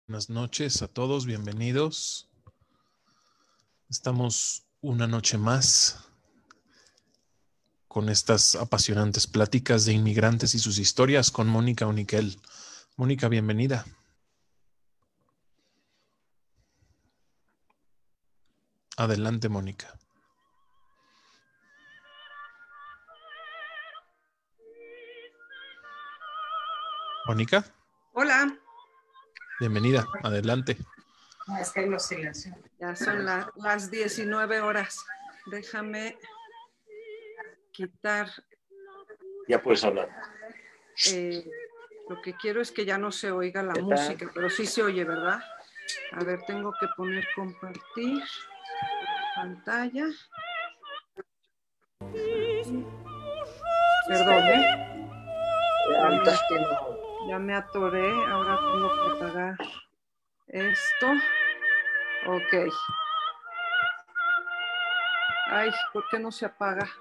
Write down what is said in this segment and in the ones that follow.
Buenas noches a todos, bienvenidos. Estamos una noche más con estas apasionantes pláticas de inmigrantes y sus historias con Mónica Uniquel. Mónica, bienvenida. Adelante, Mónica. Mónica. Hola. Bienvenida, adelante. Es que los silencio. Ya son las 19 horas. Déjame quitar. Ya puedes hablar. Lo que quiero es que ya no se oiga la música, pero sí se oye, ¿verdad? A ver, tengo que poner compartir pantalla. Perdón, ya me atoré, ahora tengo que apagar esto. Ok. Ay, ¿por qué no se apaga?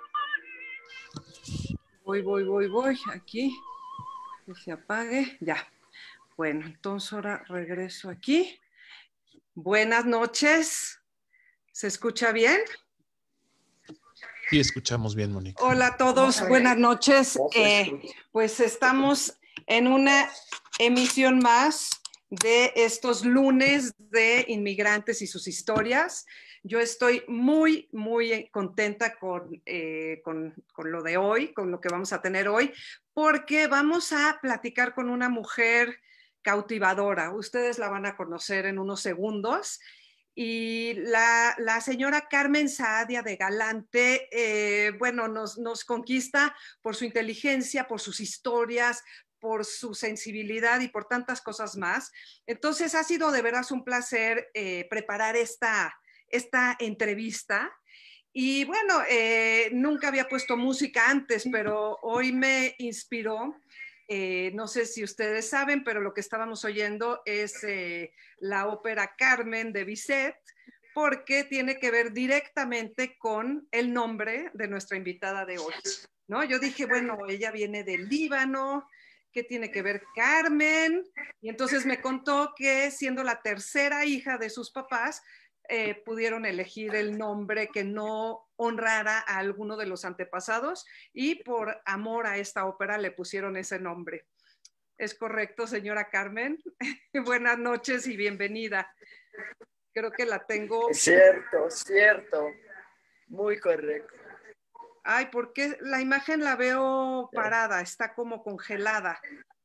Voy. Aquí. Que se apague. Ya. Bueno, entonces ahora regreso aquí. Buenas noches. ¿Se escucha bien? Sí, escuchamos bien, Mónica. Hola a todos, buenas noches. Pues estamos en una emisión más de estos lunes de inmigrantes y sus historias. Yo estoy muy contenta con lo de hoy, con lo que vamos a tener hoy, porque vamos a platicar con una mujer cautivadora. Ustedes la van a conocer en unos segundos. Y la señora Carmen Saadia de Galante, bueno, nos conquista por su inteligencia, por sus historias, por su sensibilidad y por tantas cosas más. Entonces ha sido de veras un placer preparar esta entrevista. Y bueno, nunca había puesto música antes, pero hoy me inspiró. No sé si ustedes saben, pero lo que estábamos oyendo es la ópera Carmen de Bizet, porque tiene que ver directamente con el nombre de nuestra invitada de hoy, ¿no? Yo dije, bueno, ella viene del Líbano, ¿qué tiene que ver Carmen? Y entonces me contó que siendo la tercera hija de sus papás, pudieron elegir el nombre que no honrara a alguno de los antepasados y por amor a esta ópera le pusieron ese nombre. ¿Es correcto, señora Carmen? Buenas noches y bienvenida. Creo que la tengo. Cierto. Muy correcto. Ay, ¿por qué la imagen la veo parada? Está como congelada.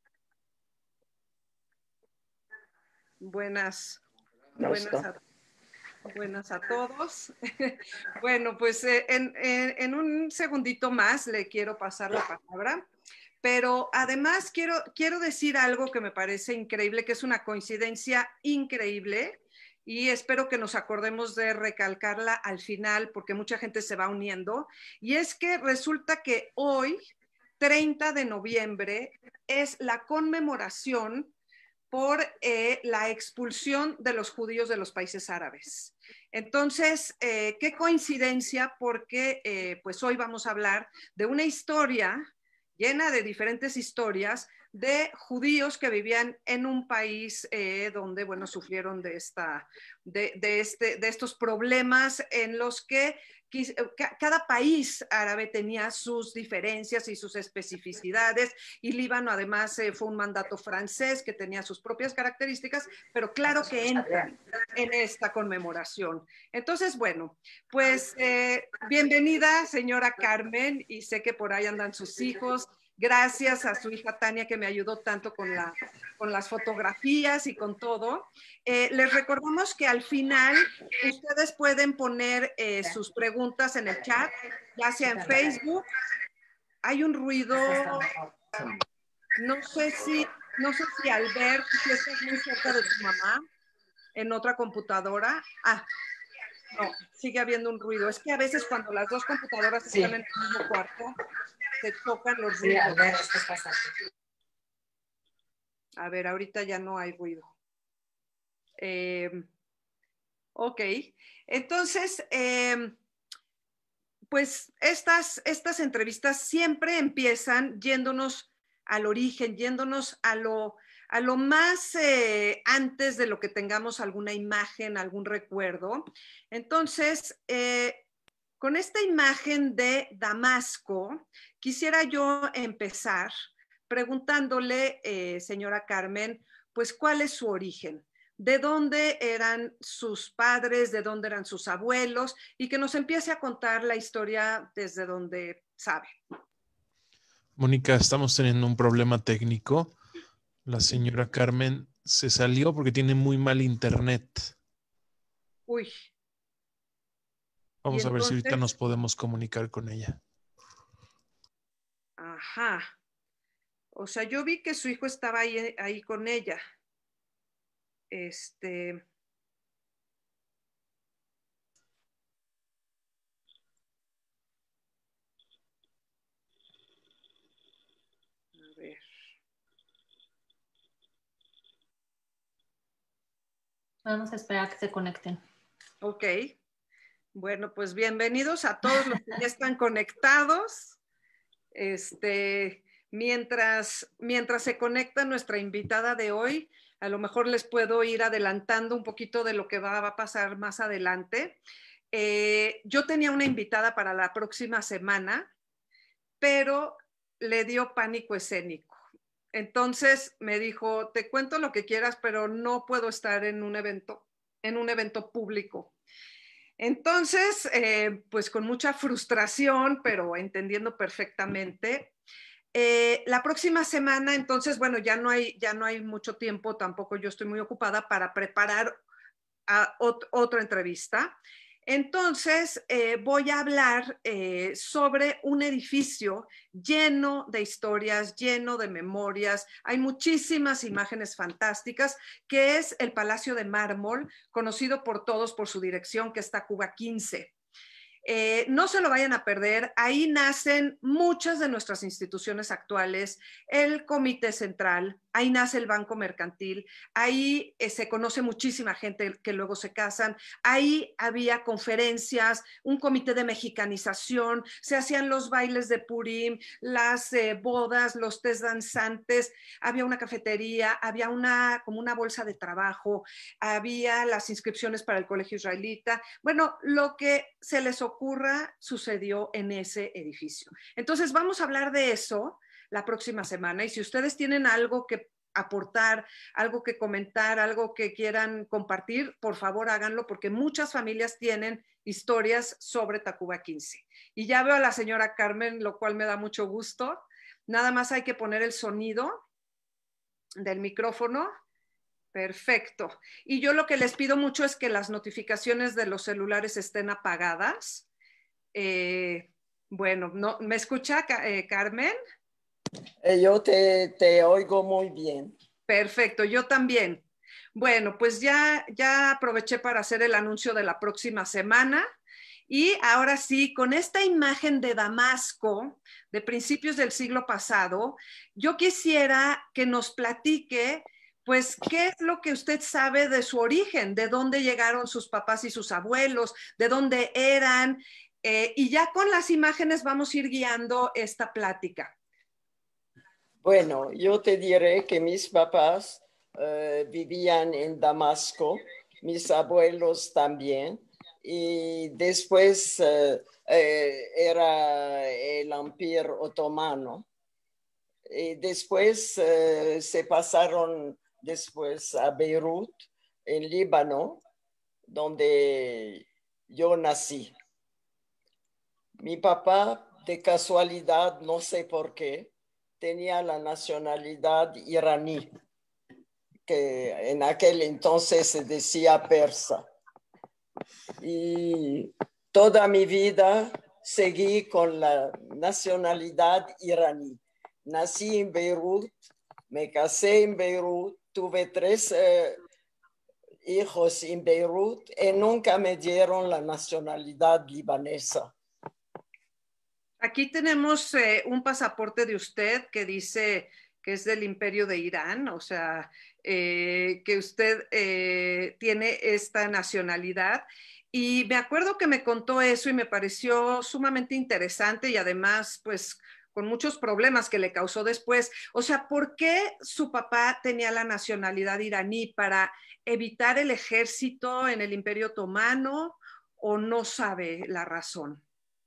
Buenas a todos. Bueno, pues en un segundito más le quiero pasar la palabra, pero además quiero decir algo que me parece increíble, que es una coincidencia increíble y espero que nos acordemos de recalcarla al final porque mucha gente se va uniendo, y es que resulta que hoy, 30 de noviembre, es la conmemoración por la expulsión de los judíos de los países árabes. Entonces, qué coincidencia, porque pues hoy vamos a hablar de una historia llena de diferentes historias de judíos que vivían en un país donde, bueno, sufrieron de estos problemas en los que cada país árabe tenía sus diferencias y sus especificidades, y Líbano además fue un mandato francés que tenía sus propias características, pero claro que entran en esta conmemoración. Entonces, bueno, pues bienvenida, señora Carmen, y sé que por ahí andan sus hijos. Gracias a su hija Tania, que me ayudó tanto con las fotografías y con todo. Les recordamos que al final ustedes pueden poner sus preguntas en el chat, ya sea en Facebook. Hay un ruido, no sé si Albert, si estás muy cerca de tu mamá, en otra computadora. No, sigue habiendo un ruido. Es que a veces cuando las dos computadoras están en el mismo cuarto, se chocan los ruidos. Sí, a ver, ¿qué pasa? A ver, ahorita ya no hay ruido. Ok, entonces, pues estas entrevistas siempre empiezan yéndonos al origen, yéndonos a a lo más antes de lo que tengamos alguna imagen, algún recuerdo. Entonces, con esta imagen de Damasco, quisiera yo empezar preguntándole, señora Carmen, pues, ¿cuál es su origen? ¿De dónde eran sus padres? ¿De dónde eran sus abuelos? Y que nos empiece a contar la historia desde donde sabe. Mónica, estamos teniendo un problema técnico. La señora Carmen se salió porque tiene muy mal internet. Uy. Vamos a ver si ahorita entonces, nos podemos comunicar con ella. Ajá. O sea, yo vi que su hijo estaba ahí con ella. A ver. Vamos a esperar a que se conecten. Ok. Bueno, pues bienvenidos a todos los que ya están conectados. Mientras se conecta nuestra invitada de hoy, a lo mejor les puedo ir adelantando un poquito de lo que va a pasar más adelante. Yo tenía una invitada para la próxima semana, pero le dio pánico escénico. Entonces me dijo, te cuento lo que quieras, pero no puedo estar en un evento público. Entonces, pues con mucha frustración, pero entendiendo perfectamente, la próxima semana, entonces, bueno, ya no hay mucho tiempo, tampoco yo estoy muy ocupada para preparar otra entrevista. Entonces, voy a hablar sobre un edificio lleno de historias, lleno de memorias. Hay muchísimas imágenes fantásticas, que es el Palacio de Mármol, conocido por todos por su dirección, que está Cuba 15. No se lo vayan a perder, ahí nacen muchas de nuestras instituciones actuales, el Comité Central, ahí nace el Banco Mercantil, ahí se conoce muchísima gente que luego se casan, ahí había conferencias, un comité de mexicanización, se hacían los bailes de Purim, las bodas, los tés danzantes, había una cafetería, había como una bolsa de trabajo, había las inscripciones para el colegio israelita. Bueno, lo que se les ocurra sucedió en ese edificio. Entonces vamos a hablar de eso la próxima semana, y si ustedes tienen algo que aportar, algo que comentar, algo que quieran compartir, por favor háganlo, porque muchas familias tienen historias sobre Tacuba 15. Y ya veo a la señora Carmen, lo cual me da mucho gusto. Nada más hay que poner el sonido del micrófono. Perfecto. Y yo lo que les pido mucho es que las notificaciones de los celulares estén apagadas. Bueno, no, ¿me escucha Carmen? Yo te oigo muy bien. Perfecto, yo también. Bueno, pues ya aproveché para hacer el anuncio de la próxima semana. Y ahora sí, con esta imagen de Damasco de principios del siglo pasado, yo quisiera que nos platique, pues, qué es lo que usted sabe de su origen, de dónde llegaron sus papás y sus abuelos, de dónde eran, y ya con las imágenes vamos a ir guiando esta plática. Bueno, yo te diré que mis papás vivían en Damasco, mis abuelos también, y después era el Imperio Otomano. Y después se pasaron después a Beirut, en Líbano, donde yo nací. Mi papá, de casualidad, no sé por qué, tenía la nacionalidad iraní, que en aquel entonces se decía persa. Y toda mi vida seguí con la nacionalidad iraní. Nací en Beirut, me casé en Beirut, tuve 3 hijos en Beirut y nunca me dieron la nacionalidad libanesa. Aquí tenemos un pasaporte de usted que dice que es del Imperio de Irán, o sea, que usted tiene esta nacionalidad. Y me acuerdo que me contó eso y me pareció sumamente interesante, y además, pues, con muchos problemas que le causó después. O sea, ¿por qué su papá tenía la nacionalidad iraní? ¿Para evitar el ejército en el Imperio Otomano o no sabe la razón?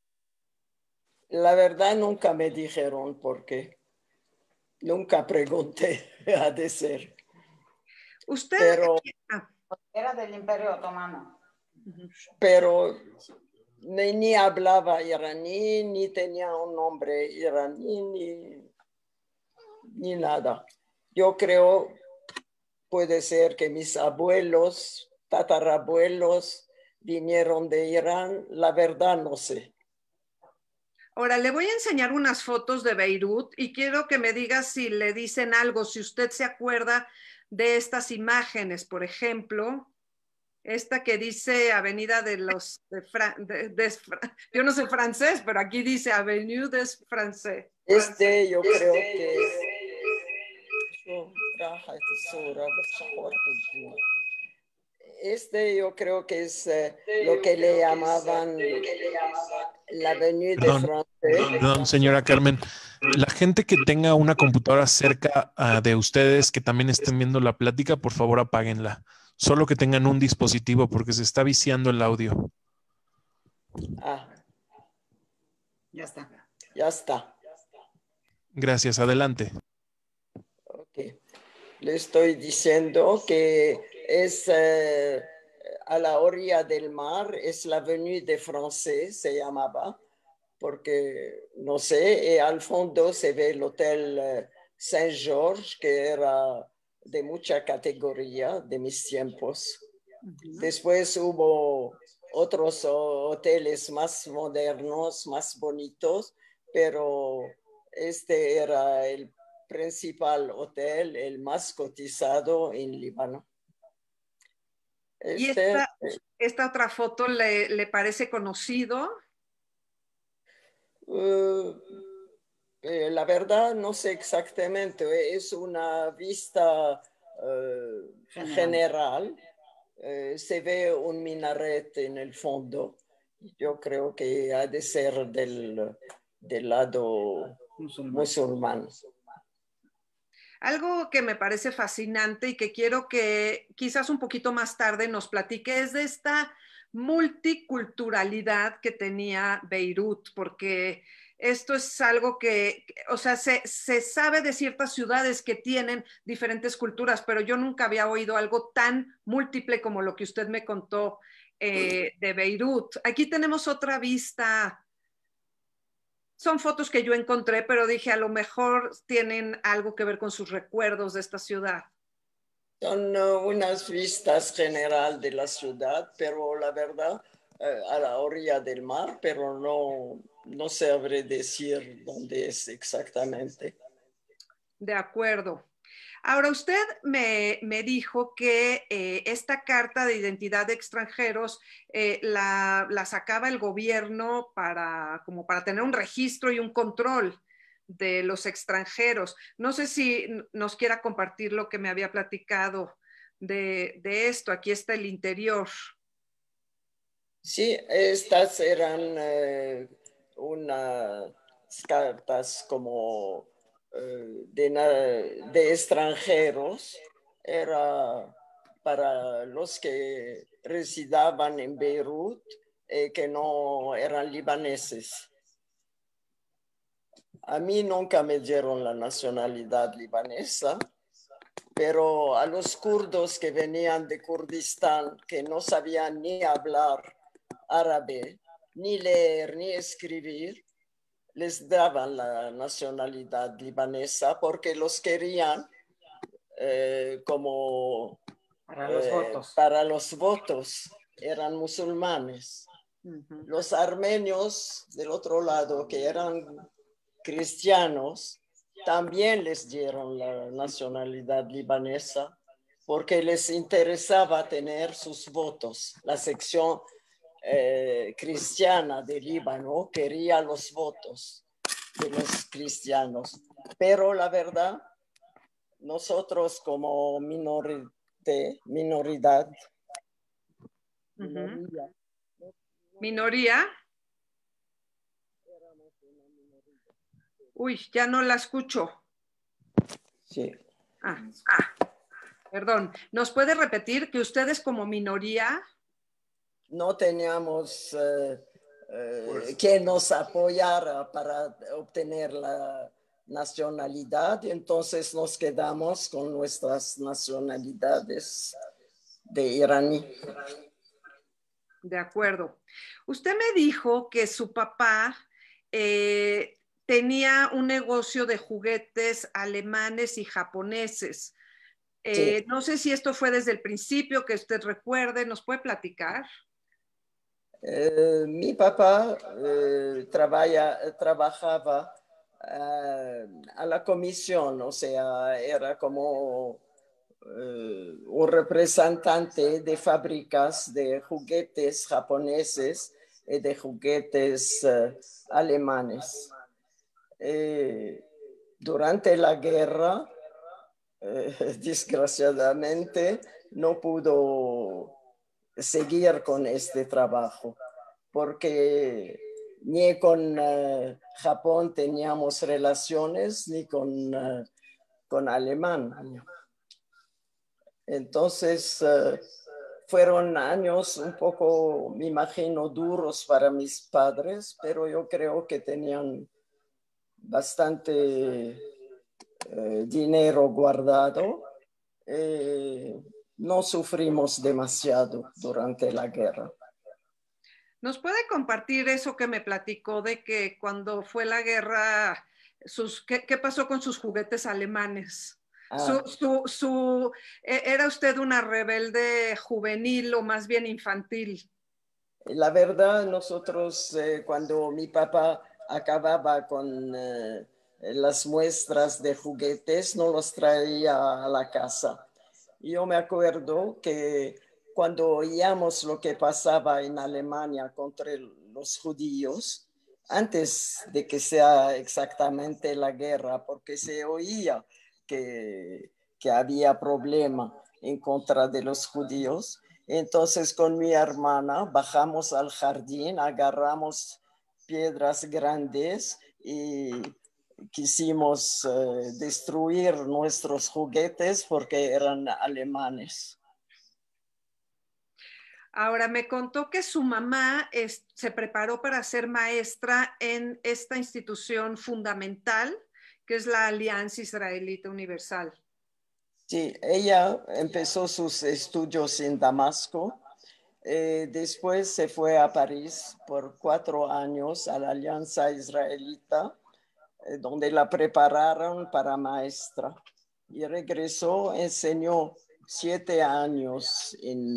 La verdad nunca me dijeron por qué. Nunca pregunté, ha de ser. Usted... Pero, Era del Imperio Otomano. pero ni hablaba iraní, ni tenía un nombre iraní, ni nada. Yo creo, puede ser que mis abuelos, tatarabuelos, vinieron de Irán. La verdad no sé. Ahora, le voy a enseñar unas fotos de Beirut y quiero que me diga si le dicen algo, si usted se acuerda de estas imágenes, por ejemplo, esta que dice Avenida de los... yo no sé francés, pero aquí dice Avenue des Français. Yo creo que es... yo creo que es lo que le llamaban la Avenue de Francés. Perdón, señora Carmen. La gente que tenga una computadora cerca de ustedes, que también estén viendo la plática, por favor apáguenla. Solo que tengan un dispositivo porque se está viciando el audio. Ya está. Ya está. Gracias, adelante. Okay. Le estoy diciendo que es a la orilla del mar, es la Avenue des Français, se llamaba, porque no sé, y al fondo se ve el Hotel Saint-Georges, que era de mucha categoría de mis tiempos. Después hubo otros hoteles más modernos, más bonitos, pero este era el principal hotel, el más cotizado en Líbano. ¿Y esta otra foto le parece conocido? La verdad no sé exactamente, es una vista general. Se ve un minaret en el fondo. Yo creo que ha de ser del lado musulmán. Algo que me parece fascinante y que quiero que quizás un poquito más tarde nos platique es de esta multiculturalidad que tenía Beirut, porque esto es algo que, o sea, se sabe de ciertas ciudades que tienen diferentes culturas, pero yo nunca había oído algo tan múltiple como lo que usted me contó de Beirut. Aquí tenemos otra vista. Son fotos que yo encontré, pero dije, a lo mejor tienen algo que ver con sus recuerdos de esta ciudad. Son unas vistas general de la ciudad, pero la verdad, a la orilla del mar, pero no sabré decir dónde es exactamente. De acuerdo. Ahora, usted me dijo que esta carta de identidad de extranjeros la sacaba el gobierno como para tener un registro y un control de los extranjeros. No sé si nos quiera compartir lo que me había platicado de esto. Aquí está el interior. Sí, estas eran unas cartas como de extranjeros. Era para los que residaban en Beirut que no eran libaneses. A mí nunca me dieron la nacionalidad libanesa, pero a los kurdos que venían de Kurdistán, que no sabían ni hablar árabe, ni leer, ni escribir, les daban la nacionalidad libanesa porque los querían como para los votos. Eran musulmanes. Los armenios del otro lado, que eran cristianos, también les dieron la nacionalidad libanesa porque les interesaba tener sus votos. La sección cristiana de Líbano quería los votos de los cristianos, pero la verdad, nosotros como minoridad, ¿Minoría? Uy, ya no la escucho. Sí. Perdón. ¿Nos puede repetir que ustedes como minoría? No teníamos quien nos apoyara para obtener la nacionalidad, entonces nos quedamos con nuestras nacionalidades de iraní. De acuerdo. Usted me dijo que su papá tenía un negocio de juguetes alemanes y japoneses. Sí. No sé si esto fue desde el principio, que usted recuerde, ¿nos puede platicar? Mi papá trabajaba a la comisión, o sea, era como un representante de fábricas de juguetes japoneses y de juguetes alemanes. Durante la guerra, desgraciadamente, no pudo seguir con este trabajo, porque ni con Japón teníamos relaciones, ni con Alemania. Entonces, fueron años un poco, me imagino, duros para mis padres, pero yo creo que tenían bastante dinero guardado. No sufrimos demasiado durante la guerra. ¿Nos puede compartir eso que me platicó de que cuando fue la guerra, ¿qué pasó con sus juguetes alemanes? ¿Era usted una rebelde juvenil o más bien infantil? La verdad, nosotros cuando mi papá acababa con las muestras de juguetes, no los traía a la casa. Yo me acuerdo que cuando oíamos lo que pasaba en Alemania contra los judíos, antes de que sea exactamente la guerra, porque se oía que había problema en contra de los judíos. Entonces con mi hermana bajamos al jardín, agarramos piedras grandes y quisimos destruir nuestros juguetes porque eran alemanes. Ahora, me contó que su mamá se preparó para ser maestra en esta institución fundamental, que es la Alianza Israelita Universal. Sí, ella empezó sus estudios en Damasco. Después se fue a París por 4 años a la Alianza Israelita, donde la prepararon para maestra. Y regresó, enseñó 7 años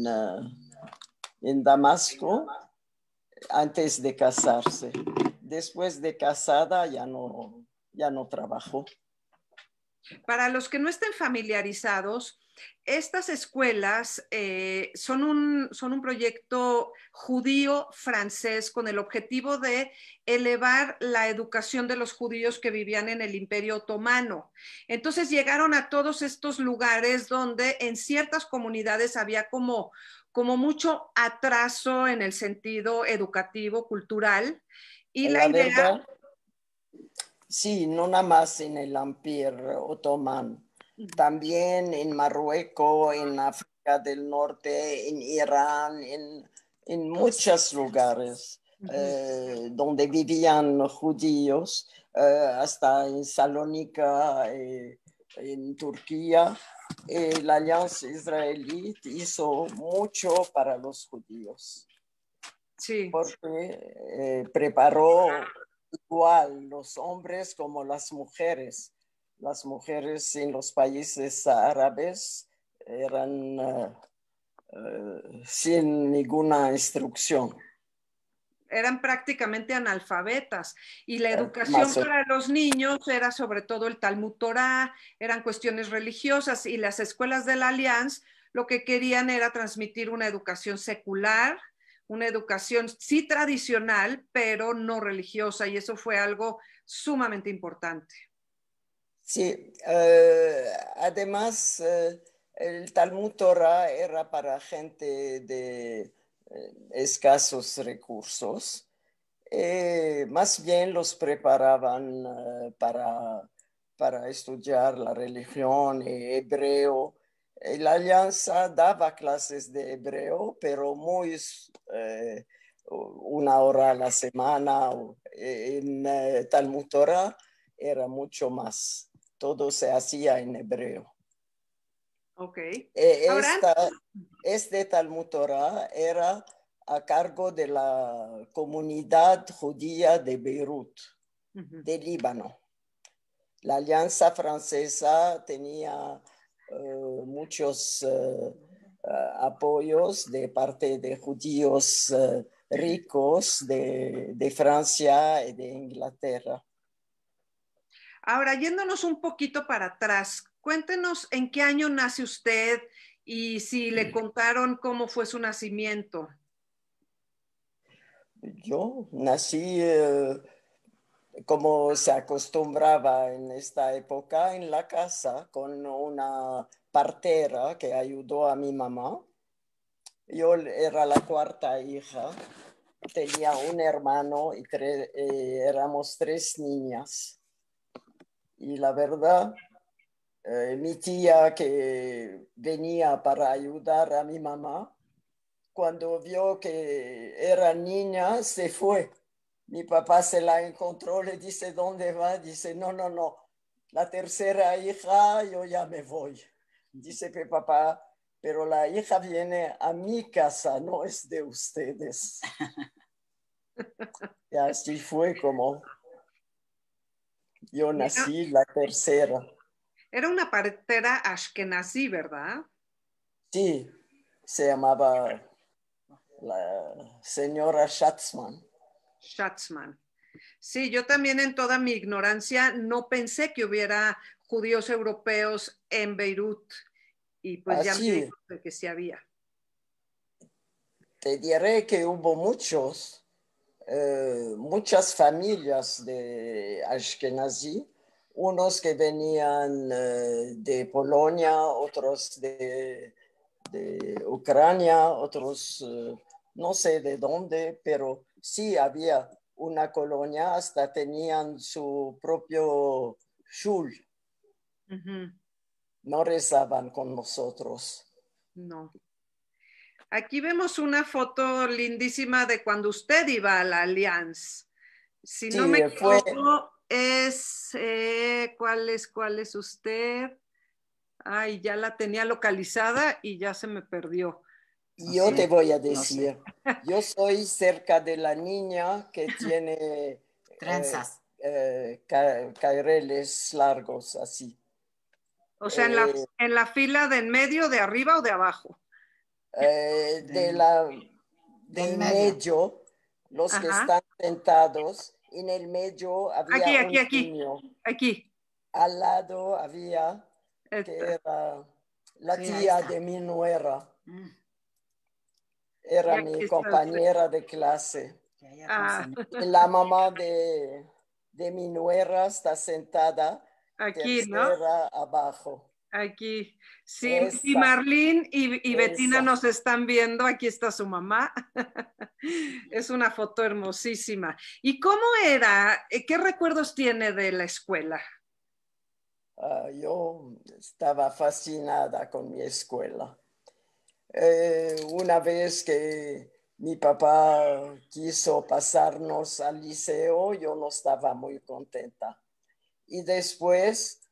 en Damasco antes de casarse. Después de casada ya no trabajó. Para los que no estén familiarizados, estas escuelas son un proyecto judío-francés con el objetivo de elevar la educación de los judíos que vivían en el Imperio Otomano. Entonces llegaron a todos estos lugares donde en ciertas comunidades había como mucho atraso en el sentido educativo, cultural, y la idea... Verdad, sí, no nada más en el Imperio Otomano, también en Marruecos, en África del Norte, en Irán, en muchos lugares donde vivían judíos, hasta en Salónica, en Turquía. La Alianza Israelí hizo mucho para los judíos. Sí. Porque preparó igual los hombres como las mujeres. Las mujeres en los países árabes eran sin ninguna instrucción. Eran prácticamente analfabetas y la educación para los niños era sobre todo el Talmud Torah, eran cuestiones religiosas y las escuelas de la Alianza lo que querían era transmitir una educación secular, una educación sí tradicional, pero no religiosa, y eso fue algo sumamente importante. Sí, además el Talmud Torah era para gente de escasos recursos. Más bien los preparaban para estudiar la religión hebreo. La Alianza daba clases de hebreo, pero muy 1 hora a la semana. En Talmud Torah era mucho más. Todo se hacía en hebreo. Ok. Este Talmud Torah era a cargo de la comunidad judía de Beirut, de Líbano. La Alianza Francesa tenía muchos apoyos de parte de judíos ricos de Francia y de Inglaterra. Ahora, yéndonos un poquito para atrás, cuéntenos en qué año nace usted y si le contaron cómo fue su nacimiento. Yo nací como se acostumbraba en esta época en la casa con una partera que ayudó a mi mamá. Yo era la 4ª hija, tenía un hermano y éramos 3 niñas. Y la verdad, mi tía que venía para ayudar a mi mamá, cuando vio que era niña, se fue. Mi papá se la encontró, le dice, ¿dónde va? Dice, no, la 3ª hija, yo ya me voy. Dice mi papá, pero la hija viene a mi casa, no es de ustedes. Y así fue como yo nací, la 3ª. Era una partera ashkenazí, ¿verdad? Sí, se llamaba la señora Schatzman. Schatzman. Sí, yo también en toda mi ignorancia no pensé que hubiera judíos europeos en Beirut y pues ya me di cuenta de que sí había. Te diré que hubo muchas familias de Ashkenazí, unos que venían de Polonia, otros de Ucrania, otros no sé de dónde, pero sí había una colonia, hasta tenían su propio shul. No rezaban con nosotros. No. Aquí vemos una foto lindísima de cuando usted iba a la Allianz. Si no me equivoco, ¿cuál es usted? Ay, ya la tenía localizada y ya se me perdió. Yo te voy a decir, yo soy cerca de la niña que tiene trenzas, caireles largos así. O sea, en la fila de en medio, de arriba o de abajo. Del medio, los que están sentados, en el medio había un niño. Aquí. Al lado había que era la tía de mi nuera. Era mi compañera de clase. La mamá de mi nuera está sentada aquí, tercera abajo. Aquí. Sí, y Marlene y Bettina nos están viendo. Aquí está su mamá. Es una foto hermosísima. ¿Y cómo era? ¿Qué recuerdos tiene de la escuela? Yo estaba fascinada con mi escuela. Una vez que mi papá quiso pasarnos al liceo, yo no estaba muy contenta. Y después,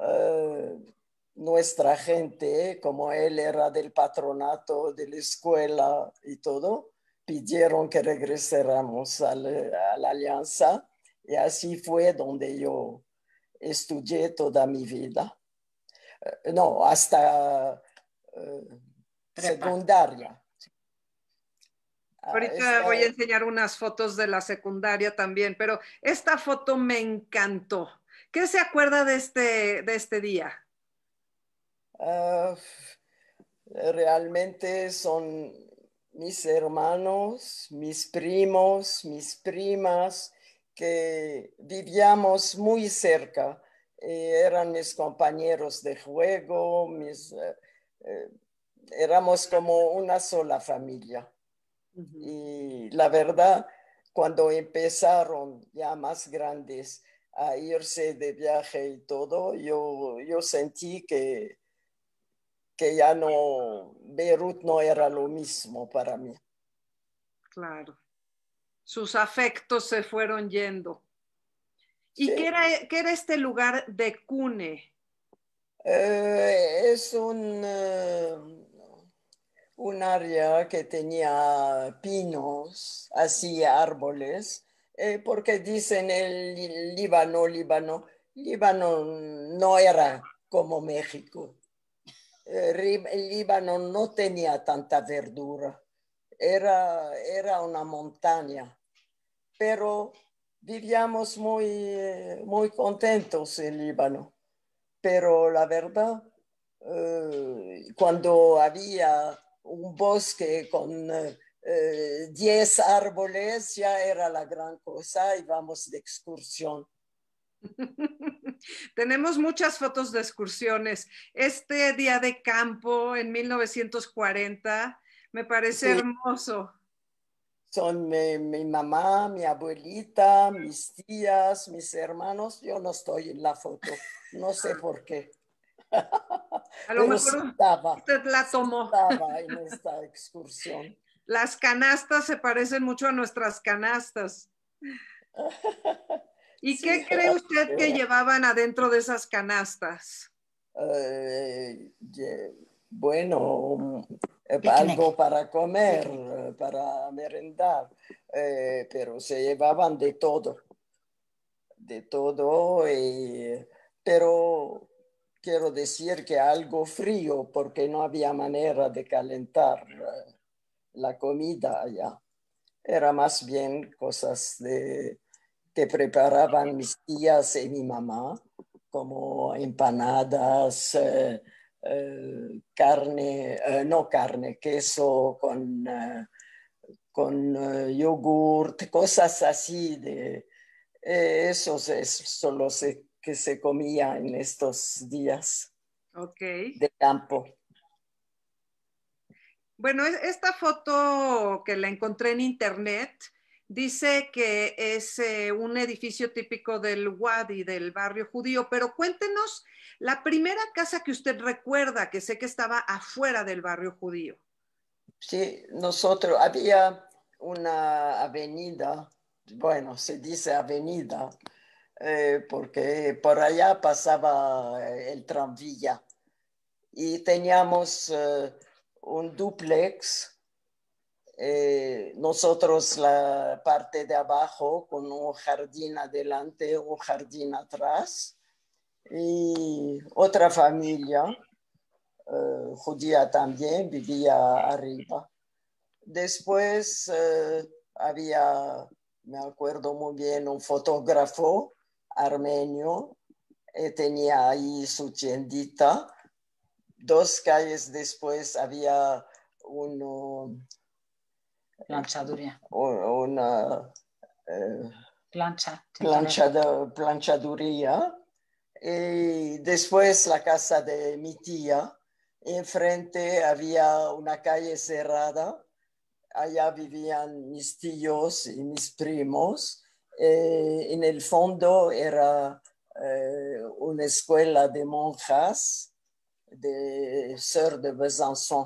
nuestra gente, como él era del patronato de la escuela y todo, pidieron que regresáramos a la Alianza. Y así fue donde yo estudié toda mi vida. No, hasta secundaria. Ahorita voy a enseñar unas fotos de la secundaria también, pero esta foto me encantó. ¿Qué se acuerda de este día? Realmente son mis hermanos, mis primos, mis primas, que vivíamos muy cerca. Eran mis compañeros de juego, éramos como una sola familia. Y la verdad, cuando empezaron ya más grandes a irse de viaje y todo, yo sentí que ya no, Beirut no era lo mismo para mí. Claro. Sus afectos se fueron yendo. ¿Y Sí. qué era este lugar de Cune? Es un área que tenía pinos, así árboles, porque dicen el Líbano no era como México. El Líbano no tenía tanta verdura, era una montaña, pero vivíamos muy contentos en Líbano. Pero la verdad, cuando había un bosque con 10 árboles, ya era la gran cosa, íbamos de excursión. Tenemos muchas fotos de excursiones. Este día de campo en 1940 me parece Sí, hermoso. son mi mamá, mi abuelita, mis tías, mis hermanos. Yo no estoy en la foto, no sé por qué. A lo Pero sí mejor estaba, usted la sí tomó. estaba en esta excursión. Las canastas se parecen mucho a nuestras canastas. ¿Y Sí, qué cree usted que llevaban adentro de esas canastas? bueno, Picnic. algo para comer, para merendar, pero se llevaban de todo, pero quiero decir que algo frío porque no había manera de calentar la comida allá. Era más bien cosas que preparaban mis tías y mi mamá, como empanadas, carne, no carne, queso con yogurt, cosas así eso es solo que se comía en estos días Ok. de campo. Bueno, esta foto que la encontré en internet dice que es un edificio típico del Wadi, del barrio judío, pero cuéntenos la primera casa que usted recuerda, que sé que estaba afuera del barrio judío. Sí, nosotros había una avenida, bueno, se dice avenida, porque por allá pasaba el tranvía y teníamos un dúplex, nosotros la parte de abajo con un jardín adelante, un jardín atrás y otra familia judía también vivía arriba. Después había, me acuerdo muy bien, un fotógrafo armenio, tenía ahí su tiendita. 2 calles después había Planchaduría. una Plancha. planchaduría. Y después la casa de mi tía. Enfrente había una calle cerrada. Allá vivían mis tíos y mis primos. En el fondo era una escuela de monjas de Sœurs de Besançon.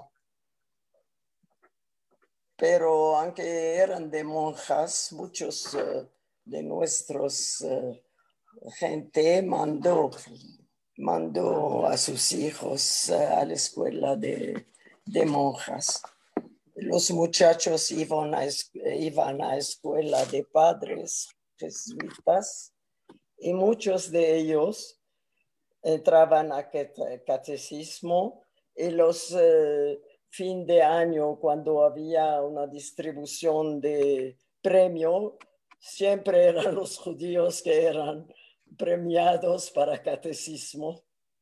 Pero aunque eran de monjas, muchos de nuestros gente mandó a sus hijos a la escuela de monjas. Los muchachos iban a escuela de padres jesuitas y muchos de ellos entraban a catecismo y los fin de año, cuando había una distribución de premio, siempre eran los judíos que eran premiados para catecismo.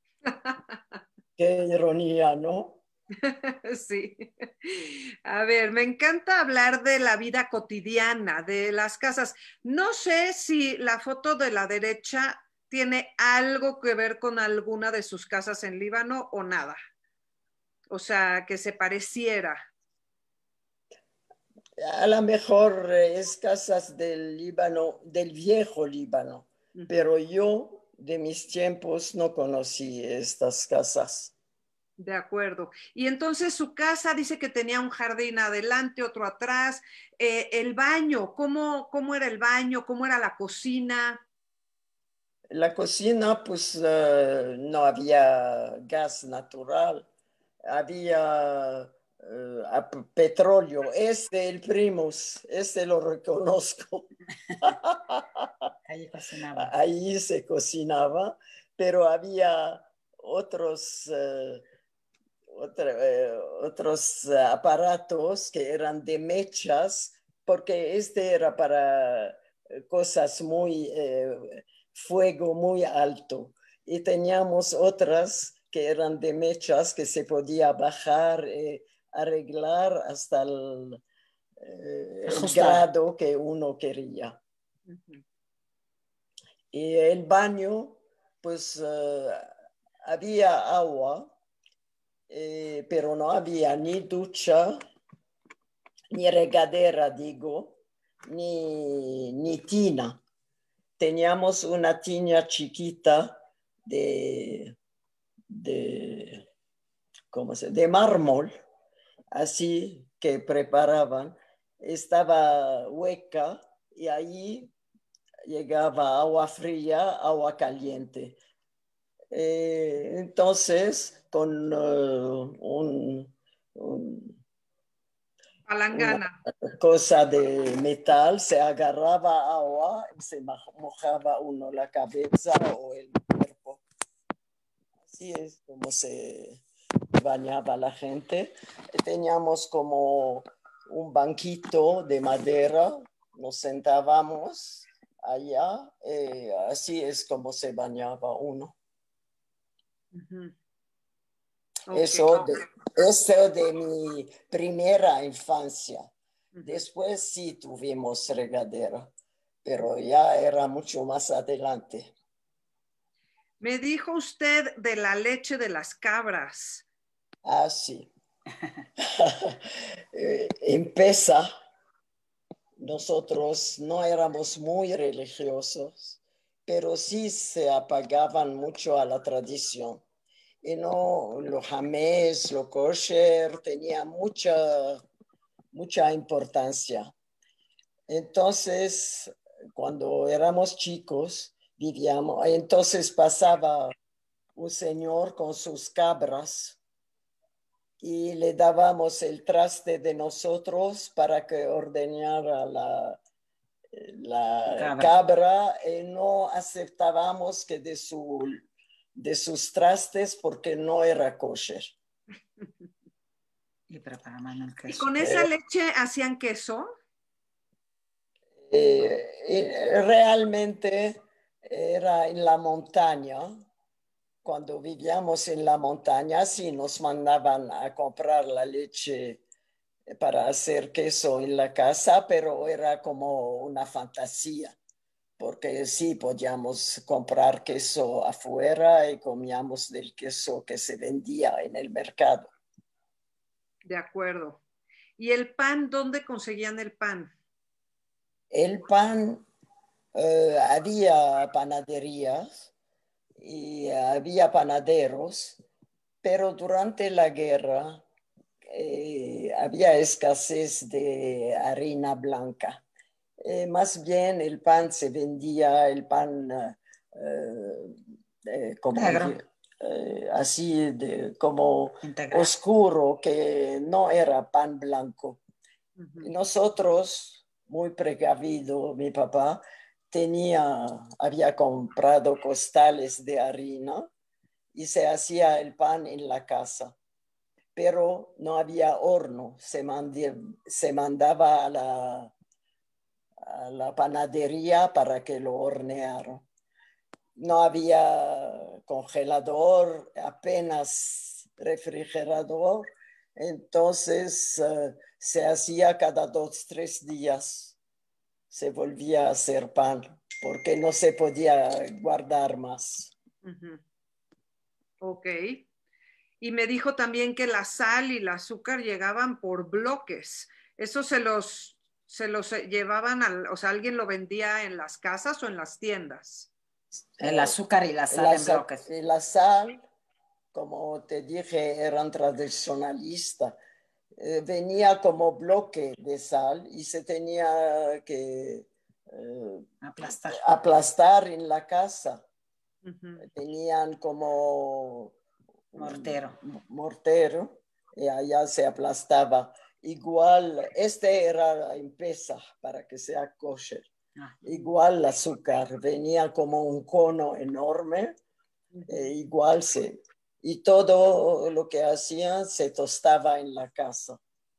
Qué ironía, ¿no? Sí. A ver, me encanta hablar de la vida cotidiana, de las casas. No sé si la foto de la derecha tiene algo que ver con alguna de sus casas en Líbano o nada. O sea, que se pareciera. A lo mejor es casas del Líbano, del viejo Líbano, pero yo de mis tiempos no conocí estas casas. De acuerdo. Y entonces su casa dice que tenía un jardín adelante, otro atrás. El baño, ¿cómo era el baño? ¿Cómo era la cocina? La cocina, pues no había gas natural, había petróleo. El Primus, lo reconozco. Ahí cocinaba. Ahí se cocinaba, pero había otros, otros aparatos que eran de mechas, porque era para cosas muy, fuego muy alto. Y teníamos otras que eran de mechas que se podía bajar, arreglar hasta el grado que uno quería. Y el baño, pues había agua, pero no había ni ducha, ni regadera, digo, ni tina. Teníamos una tina chiquita de mármol, así que preparaban. Estaba hueca y ahí llegaba agua fría, agua caliente. Entonces, con Palangana. una cosa de metal, se agarraba agua y se mojaba uno la cabeza o el cuerpo. Así es como se bañaba la gente. Teníamos como un banquito de madera, nos sentábamos allá, así es como se bañaba uno. Okay. Eso de mi primera infancia. Después sí tuvimos regadera, pero ya era mucho más adelante. Me dijo usted de la leche de las cabras. Ah, sí. Empieza. Nosotros no éramos muy religiosos, pero sí se apagaban mucho a la tradición. Y no, lo jamés, lo kosher, tenía mucha importancia. Entonces, cuando éramos chicos, vivíamos, entonces pasaba un señor con sus cabras y le dábamos el traste de nosotros para que ordeñara la cabra y no aceptábamos que de sus trastes porque no era kosher. Y preparaban el queso. ¿Y con esa leche hacían queso? Realmente era en la montaña. Cuando vivíamos en la montaña, sí nos mandaban a comprar la leche para hacer queso en la casa, pero era como una fantasía, porque sí podíamos comprar queso afuera y comíamos del queso que se vendía en el mercado. De acuerdo. ¿Y el pan? ¿Dónde conseguían el pan? El pan, había panaderías y había panaderos, pero durante la guerra había escasez de harina blanca. Más bien el pan se vendía, el pan como así como integral, oscuro, que no era pan blanco. Nosotros, muy precavido, mi papá había comprado costales de harina y se hacía el pan en la casa, pero no había horno, se mandaba a la panadería para que lo hornearan. No había congelador, apenas refrigerador, entonces se hacía cada 2, 3 días, se volvía a hacer pan, porque no se podía guardar más. Ok. y me dijo también que la sal y el azúcar llegaban por bloques. ¿Eso se los llevaban, o sea, alguien lo vendía en las casas o en las tiendas? El azúcar y la sal en bloques. Y la sal, como te dije, eran tradicionalistas. Venía como bloque de sal y se tenía que aplastar en la casa. Tenían como mortero y allá se aplastaba. Igual, este era en Pesaj para que sea kosher. Igual el azúcar, venía como un cono enorme, igual y todo lo que hacían se tostaba en la casa.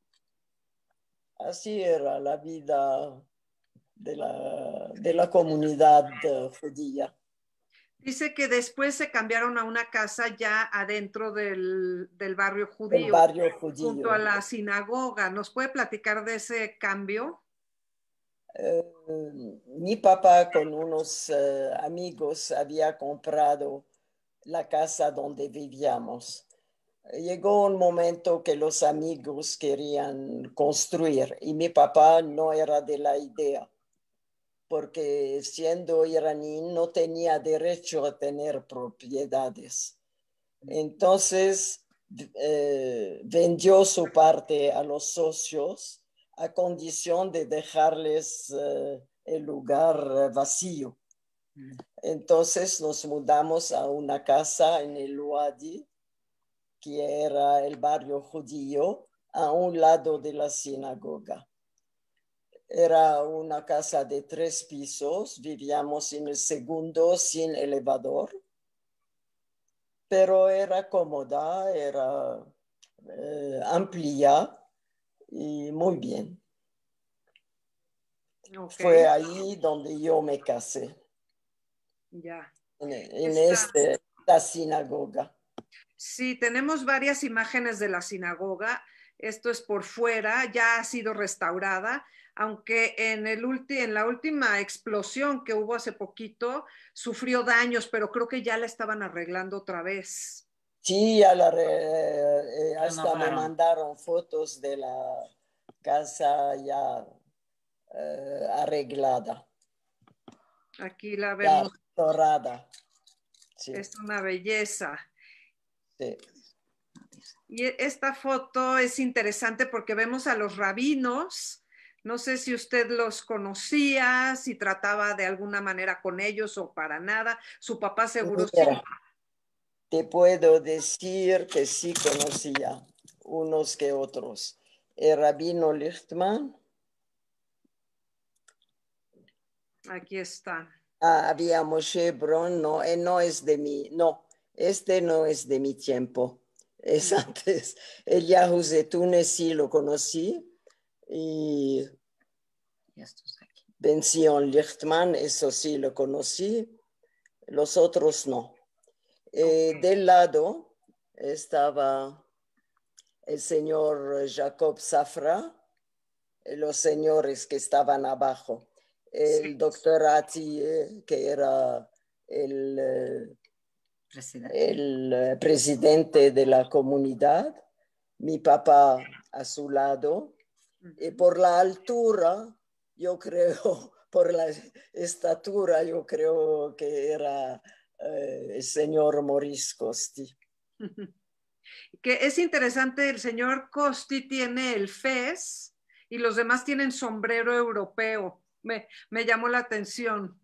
Así era la vida de la comunidad judía. Dice que después se cambiaron a una casa ya adentro del barrio judío, junto a la sinagoga. ¿Nos puede platicar de ese cambio? Mi papá con unos amigos había comprado la casa donde vivíamos. Llegó un momento que los amigos querían construir y mi papá no era de la idea, porque siendo iraní no tenía derecho a tener propiedades. Entonces vendió su parte a los socios a condición de dejarles el lugar vacío. Entonces nos mudamos a una casa en el Wadi, que era el barrio judío, a un lado de la sinagoga. Era una casa de 3 pisos, vivíamos en el segundo sin elevador, pero era cómoda, era amplia y muy bien. Okay. Fue ahí donde yo me casé. Ya. En la sinagoga. Sí, tenemos varias imágenes de la sinagoga. Esto es por fuera, ya ha sido restaurada, aunque en la última explosión que hubo hace poquito sufrió daños, pero creo que ya la estaban arreglando otra vez. Sí, hasta me mandaron fotos de la casa ya arreglada. Aquí la vemos. Ya dorada. Sí. Es una belleza. Sí. Y esta foto es interesante porque vemos a los rabinos. No sé si usted los conocía, si trataba de alguna manera con ellos o para nada. Su papá seguro sí. Te puedo decir que sí conocía unos que otros. El rabino Lichtman. Aquí está. Había Moshe Bron, no es de mí, no, este no es de mi tiempo. Es antes. El Yahu Zetune sí lo conocí y Ben Zion Lichtman, eso sí lo conocí, los otros no. Del lado estaba el señor Jacob Safra, los señores que estaban abajo, el doctor Ati, que era el presidente de la comunidad, mi papá a su lado, y por la altura, yo creo, por la estatura, yo creo que era el señor Maurice Costi. Que es interesante, el señor Costi tiene el fez y los demás tienen sombrero europeo. Me llamó la atención.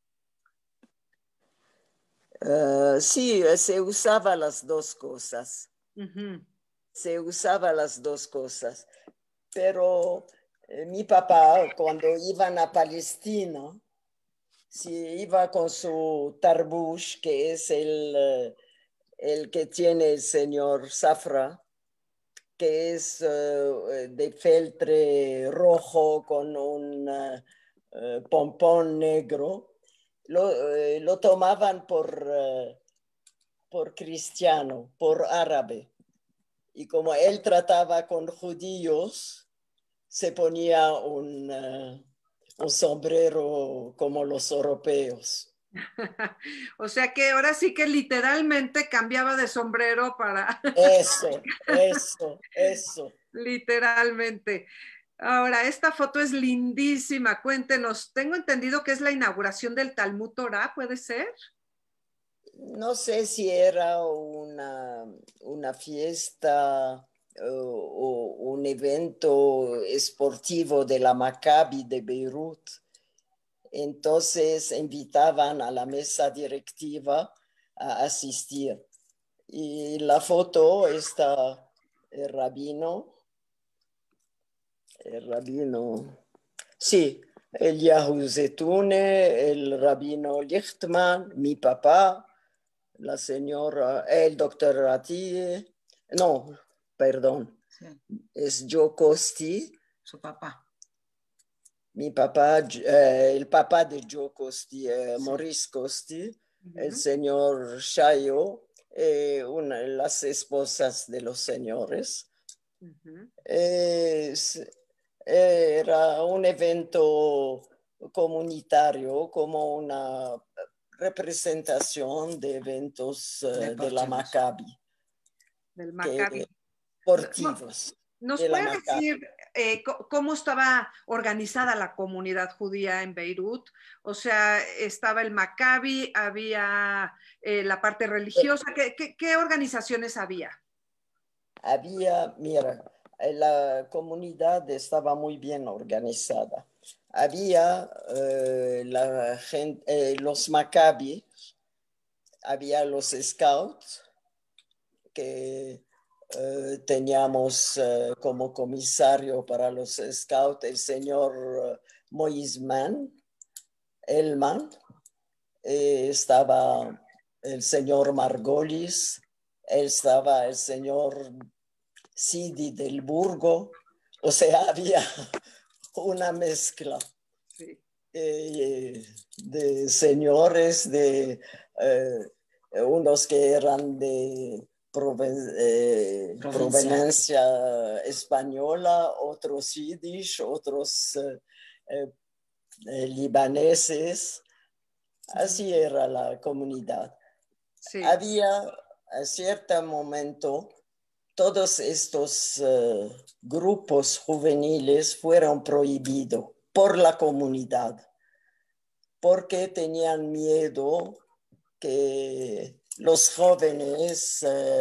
Sí, se usaba las dos cosas. Se usaba las dos cosas. Pero mi papá, cuando iban a Palestina, si iba con su tarbush, que es el que tiene el señor Safra, que es de feltre rojo con un pompón negro, lo tomaban por cristiano, por árabe. Y como él trataba con judíos, se ponía un sombrero como los europeos. O sea que ahora sí que literalmente cambiaba de sombrero para... Eso. Literalmente. Ahora, esta foto es lindísima. Cuéntenos, tengo entendido que es la inauguración del Talmud Torah, ¿puede ser? No sé si era una fiesta o un evento esportivo de la Maccabi de Beirut. Entonces invitaban a la mesa directiva a asistir. Y la foto está el rabino, sí, el Yahu Zetune, el rabino Lichtman, mi papá, la señora, el doctor Rati, no, perdón, Sí, es Joe Costi, su papá. mi papá, el papá de Joe Costi, Sí. Maurice Costi, el señor Shayo, las esposas de los señores. Era un evento comunitario, como una representación de eventos de la Maccabi. Del Maccabi. Deportivos. ¿Nos de la puede Maccabi. decir cómo estaba organizada la comunidad judía en Beirut? O sea, estaba el Maccabi, había la parte religiosa. ¿Qué organizaciones había? Había, mira, la comunidad estaba muy bien organizada. Había los Maccabi, había los Scouts, que teníamos como comisario para los Scouts el señor Moisman, Elman, estaba el señor Margolis, estaba el señor Sidi del Burgo, o sea, había una mezcla de señores, de unos que eran de proveniencia española, otros yiddish, otros libaneses. Así era la comunidad. Sí. Había a cierto momento todos estos grupos juveniles fueron prohibidos por la comunidad porque tenían miedo que los jóvenes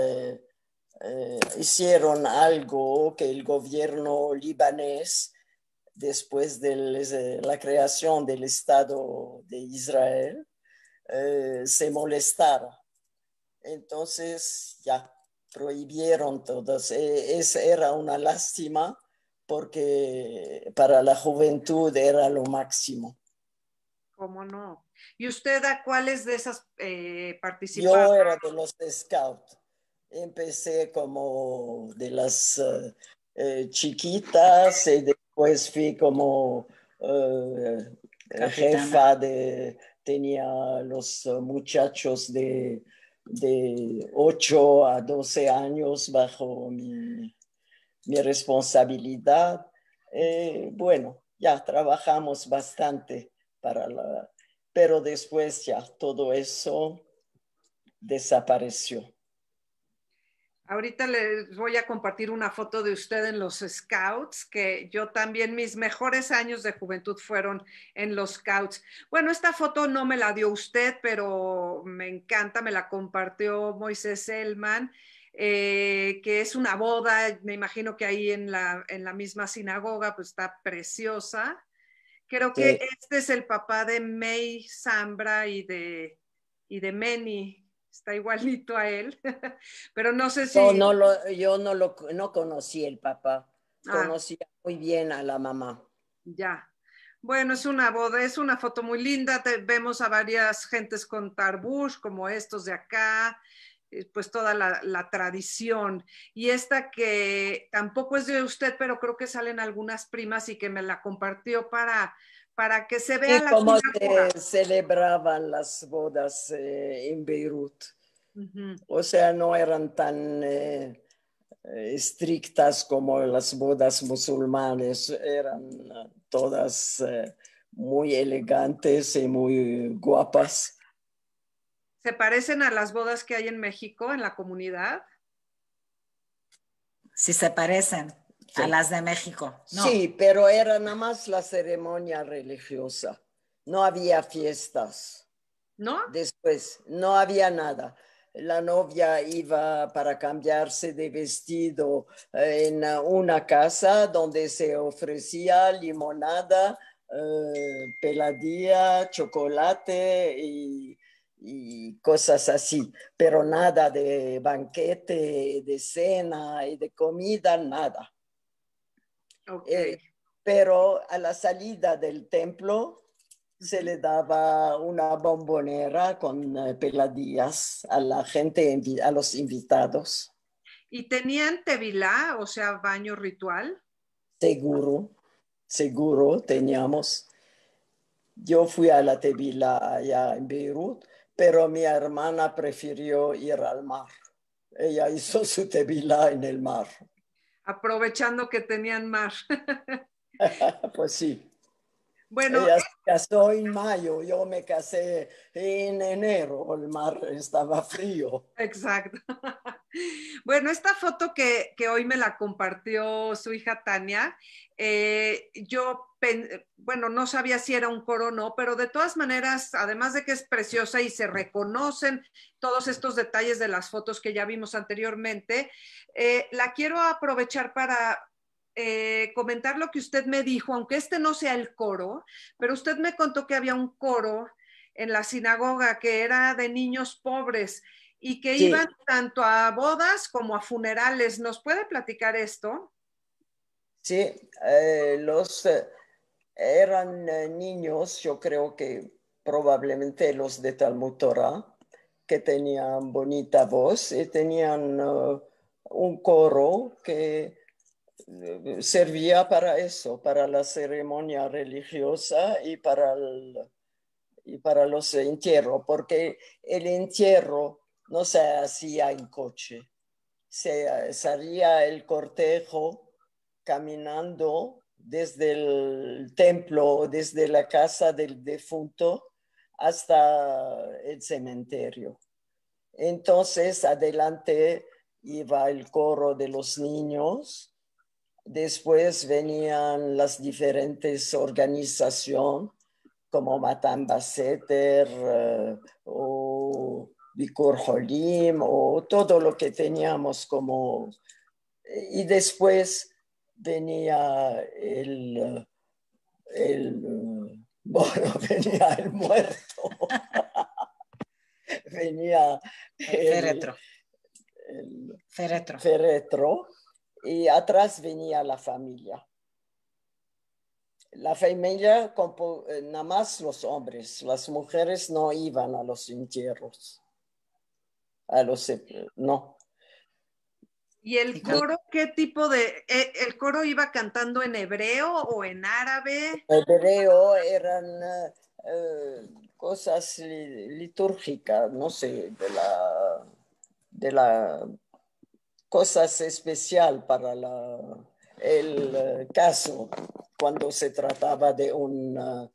hicieron algo que el gobierno libanés, después de la creación del Estado de Israel, se molestara. Entonces ya prohibieron todos. Era una lástima porque para la juventud era lo máximo. ¿Cómo no? ¿Y usted a cuáles de esas participaba? Yo era de los Scouts. Empecé como de las chiquitas y después fui como jefa tenía los muchachos de 8 a 12 años bajo mi responsabilidad. Bueno, ya trabajamos bastante pero después ya todo eso desapareció. Ahorita les voy a compartir una foto de usted en los Scouts, que yo también, mis mejores años de juventud fueron en los Scouts. Bueno, esta foto no me la dio usted, pero me encanta, me la compartió Moisés Elman, que es una boda, me imagino que ahí en la misma sinagoga, pues está preciosa. Creo que este es el papá de May Zambra y de Meni. Está igualito a él, pero no sé si... Yo no conocí el papá, conocía muy bien a la mamá. Ya. Bueno, es una boda, es una foto muy linda. Vemos a varias gentes con tarbush, como estos de acá, pues toda la tradición. Y esta que tampoco es de usted, pero creo que salen algunas primas y que me la compartió para que se vea la cómo sinagoga. se celebraban las bodas en Beirut. O sea, no eran tan estrictas como las bodas musulmanes, eran todas muy elegantes y muy guapas. ¿Se parecen a las bodas que hay en México, en la comunidad? Sí se parecen a las de México. No. Sí, pero era nada más la ceremonia religiosa. No había fiestas. ¿No? Después, no había nada. La novia iba para cambiarse de vestido en una casa donde se ofrecía limonada, peladilla, chocolate y cosas así, pero nada de banquete, de cena y de comida, nada. Ok. Pero a la salida del templo se le daba una bombonera con peladillas a la gente, a los invitados. ¿Y tenían tevilá, o sea, baño ritual? Seguro teníamos. Yo fui a la Tevila allá en Beirut, pero mi hermana prefirió ir al mar. Ella hizo su Tevila en el mar. Aprovechando que tenían mar. Pues sí. Bueno, Ella se casó en mayo, yo me casé en enero, el mar estaba frío. exacto. Bueno, esta foto que hoy me la compartió su hija Tania, bueno, no sabía si era un coro o no, pero de todas maneras, además de que es preciosa y se reconocen todos estos detalles de las fotos que ya vimos anteriormente, la quiero aprovechar para comentar lo que usted me dijo, aunque este no sea el coro, pero usted me contó que había un coro en la sinagoga que era de niños pobres y que Sí, iban tanto a bodas como a funerales. ¿Nos puede platicar esto? sí, eran niños, yo creo que probablemente los de Talmud Torah, que tenían bonita voz y tenían un coro que servía para eso, para la ceremonia religiosa y para los entierros, porque el entierro no se hacía en coche, se salía el cortejo caminando desde el templo, desde la casa del difunto hasta el cementerio. Entonces, adelante iba el coro de los niños, después venían las diferentes organizaciones como Matan Baseter o Bikur Jolim o todo lo que teníamos como... Y después venía bueno, venía el muerto, venía féretro. el Féretro. féretro y atrás venía la familia. La familia, nada más los hombres, las mujeres no iban a los entierros, no. ¿Y el coro, qué tipo el coro iba cantando en hebreo o en árabe? En hebreo eran cosas litúrgicas, no sé, de la cosas especial para el caso cuando se trataba de un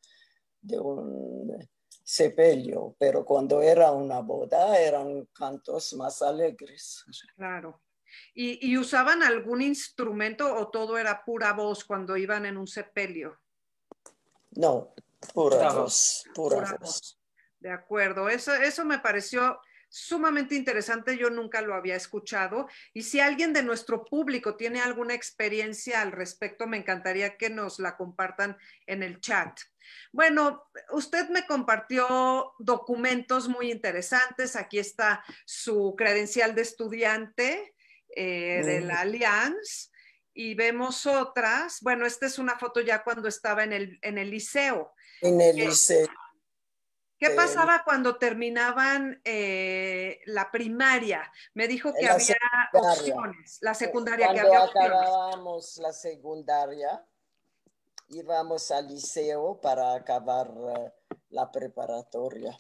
sepelio, pero cuando era una boda eran cantos más alegres. Claro. ¿Y usaban algún instrumento o todo era pura voz cuando iban en un sepelio? No, pura voz. De acuerdo, eso me pareció sumamente interesante, yo nunca lo había escuchado y si alguien de nuestro público tiene alguna experiencia al respecto, me encantaría que nos la compartan en el chat. Bueno, usted me compartió documentos muy interesantes, aquí está su credencial de estudiante de la Allianz y vemos otras, bueno, esta es una foto ya cuando estaba en el liceo. En el liceo. ¿Qué pasaba cuando terminaban la primaria? Me dijo que había opciones, la secundaria, cuando que había opciones. acabábamos la secundaria, íbamos al liceo para acabar la preparatoria.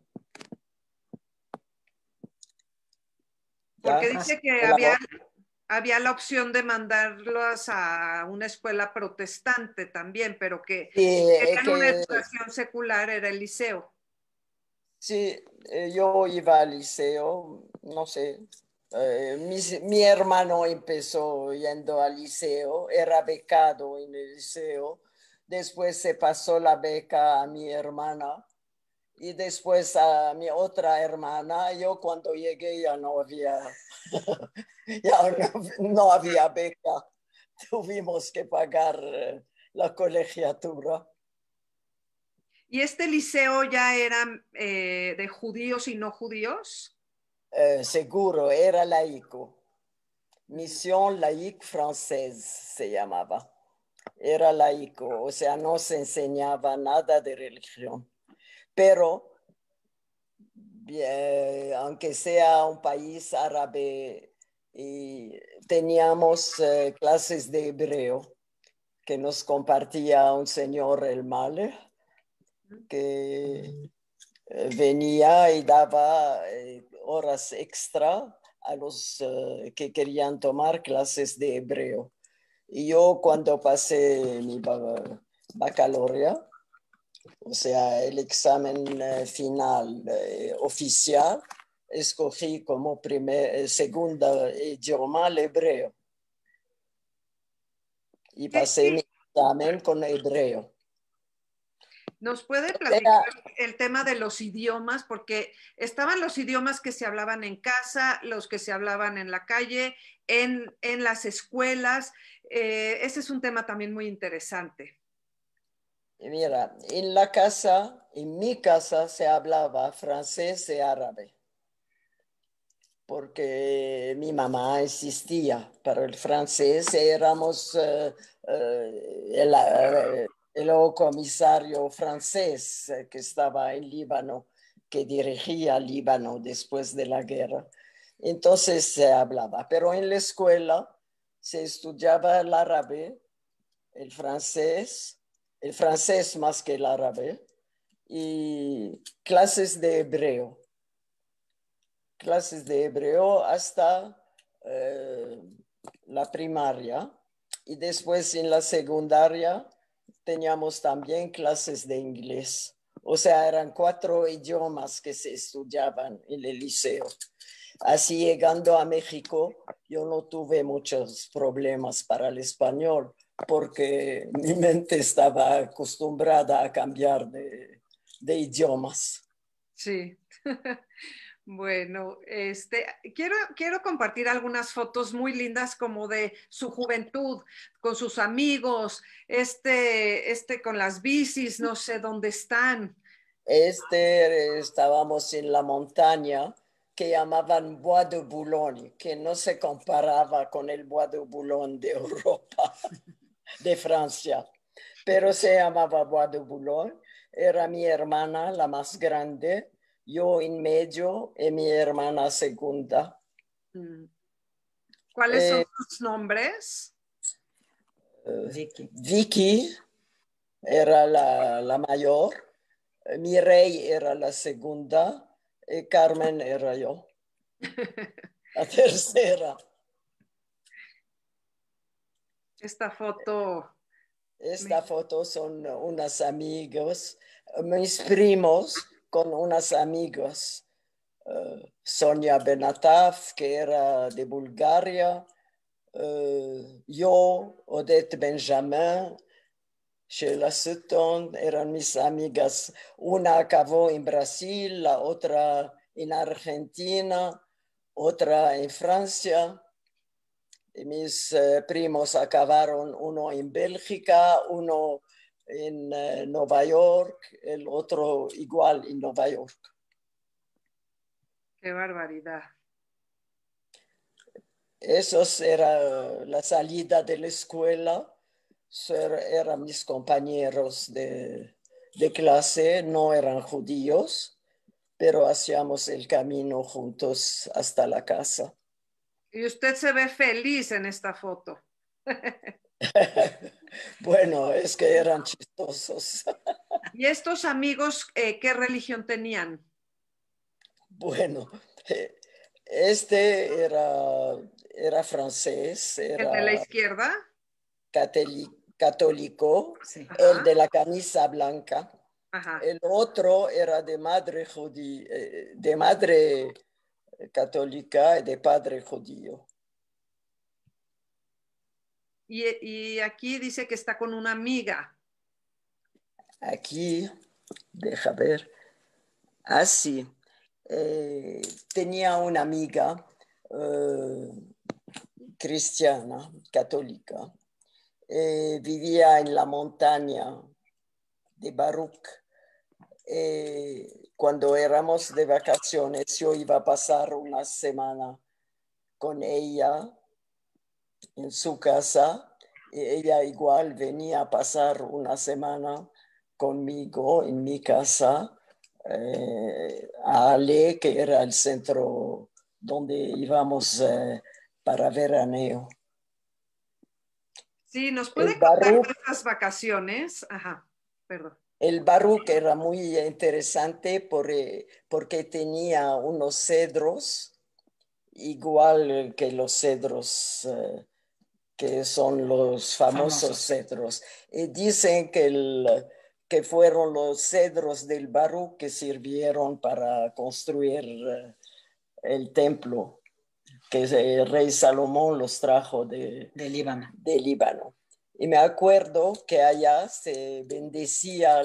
Porque dice que había la opción de mandarlos a una escuela protestante también, pero que querían una educación secular, era el liceo. Sí, yo iba al liceo, no sé. Mi hermano empezó yendo al liceo, era becado en el liceo. Después se pasó la beca a mi hermana y después a mi otra hermana. Yo cuando llegué ya no había, no había beca. Tuvimos que pagar la colegiatura. ¿Y este liceo ya era de judíos y no judíos? Seguro, era laico. Mission laïque française se llamaba. Era laico, o sea, no se enseñaba nada de religión. Pero, aunque sea un país árabe, y teníamos clases de hebreo que nos compartía un señor El Male, que venía y daba horas extra a los que querían tomar clases de hebreo. Y yo cuando pasé mi baccalaureat, o sea, el examen final oficial, escogí como segundo idioma el hebreo. Y pasé mi examen con hebreo. ¿Nos puede platicar el tema de los idiomas? Porque estaban los idiomas que se hablaban en casa, los que se hablaban en la calle, en las escuelas. Ese es un tema también muy interesante. Mira, en la casa, en mi casa se hablaba francés y árabe, porque mi mamá insistía, pero el francés éramos el comisario francés que estaba en Líbano, que dirigía Líbano después de la guerra. Entonces se hablaba, pero en la escuela se estudiaba el árabe, el francés más que el árabe, y clases de hebreo hasta la primaria, y después en la secundaria teníamos también clases de inglés. O sea, eran 4 idiomas que se estudiaban en el liceo. Así llegando a México, yo no tuve muchos problemas para el español porque mi mente estaba acostumbrada a cambiar de idiomas. Sí. Bueno, quiero compartir algunas fotos muy lindas como de su juventud, con sus amigos, con las bicis, no sé dónde están. Estábamos en la montaña que llamaban Bois de Boulogne, que no se comparaba con el Bois de Boulogne de Europa, de Francia, pero se llamaba Bois de Boulogne. Era mi hermana, la más grande, yo en medio y mi hermana segunda. ¿Cuáles son sus nombres? Vicky era la mayor, Mireille era la segunda y Carmen era yo, la tercera. Esta foto son unos amigos, mis primos con unas amigas. Sonia Benataf, que era de Bulgaria, yo, Odette Benjamin, Sheila Sutton, eran mis amigas. Una acabó en Brasil, la otra en Argentina, otra en Francia. Y mis primos acabaron, uno en Bélgica, uno en Nueva York, el otro igual en Nueva York. Qué barbaridad. Esos era la salida de la escuela, eran mis compañeros de clase, no eran judíos, pero hacíamos el camino juntos hasta la casa. Y usted se ve feliz en esta foto. Bueno, es que eran chistosos. ¿Y estos amigos qué religión tenían? Bueno, era francés, ¿El de la izquierda? católico, Sí. el de la camisa blanca. Ajá. El otro era de madre católica y de padre judío. Y aquí dice que está con una amiga. Aquí, deja ver. Así, tenía una amiga cristiana, católica. Vivía en la montaña de Baruch. Cuando éramos de vacaciones, yo iba a pasar una semana con ella en su casa. Ella igual venía a pasar una semana conmigo en mi casa, a Ale, que era el centro donde íbamos para veraneo. Sí, ¿nos El puede contar Baruch, de esas vacaciones? Ajá, perdón. el Baruch era muy interesante porque tenía unos cedros, igual que los cedros que son los famosos cedros. Dicen que fueron los cedros del Baruch que sirvieron para construir el templo, que el rey Salomón los trajo de Líbano. Líbano. Y me acuerdo que allá se bendecía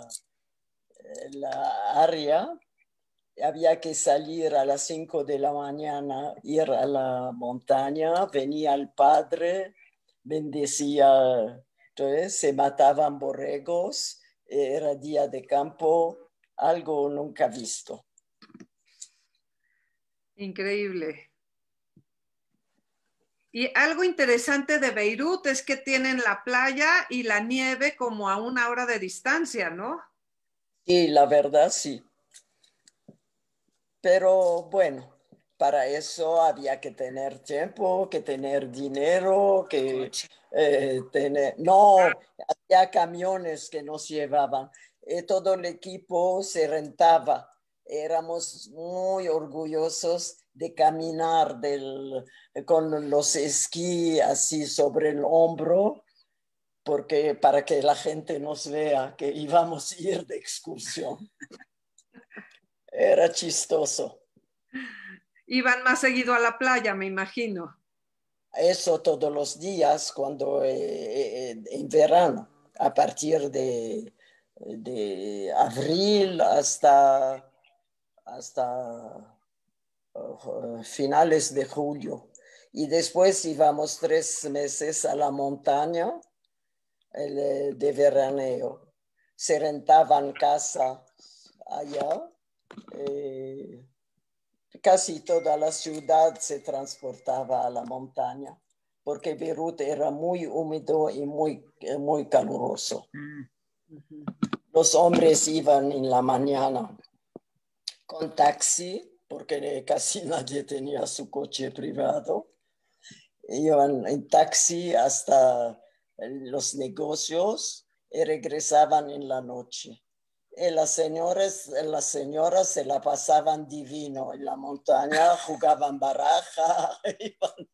la área. Había que salir a las 5 de la mañana, ir a la montaña, venía el padre, bendecía, entonces se mataban borregos, era día de campo, algo nunca visto. Increíble. Y algo interesante de Beirut es que tienen la playa y la nieve como a 1 hora de distancia, ¿no? Sí, la verdad sí. Pero bueno, para eso había que tener tiempo, que tener dinero, que tener... No, había camiones que nos llevaban. Todo el equipo se rentaba. Éramos muy orgullosos de caminar con los esquí así sobre el hombro, porque para que la gente nos vea que íbamos a ir de excursión. Era chistoso. Iban más seguido a la playa, me imagino. Eso todos los días cuando en verano, a partir de abril hasta finales de julio. Y después íbamos 3 meses a la montaña de veraneo. Se rentaban casa allá. Casi toda la ciudad se transportaba a la montaña, porque Beirut era muy húmedo y muy caluroso. Los hombres iban en la mañana con taxi, porque casi nadie tenía su coche privado. Iban en taxi hasta los negocios y regresaban en la noche. Y las señoras se la pasaban divino en la montaña, jugaban baraja, iban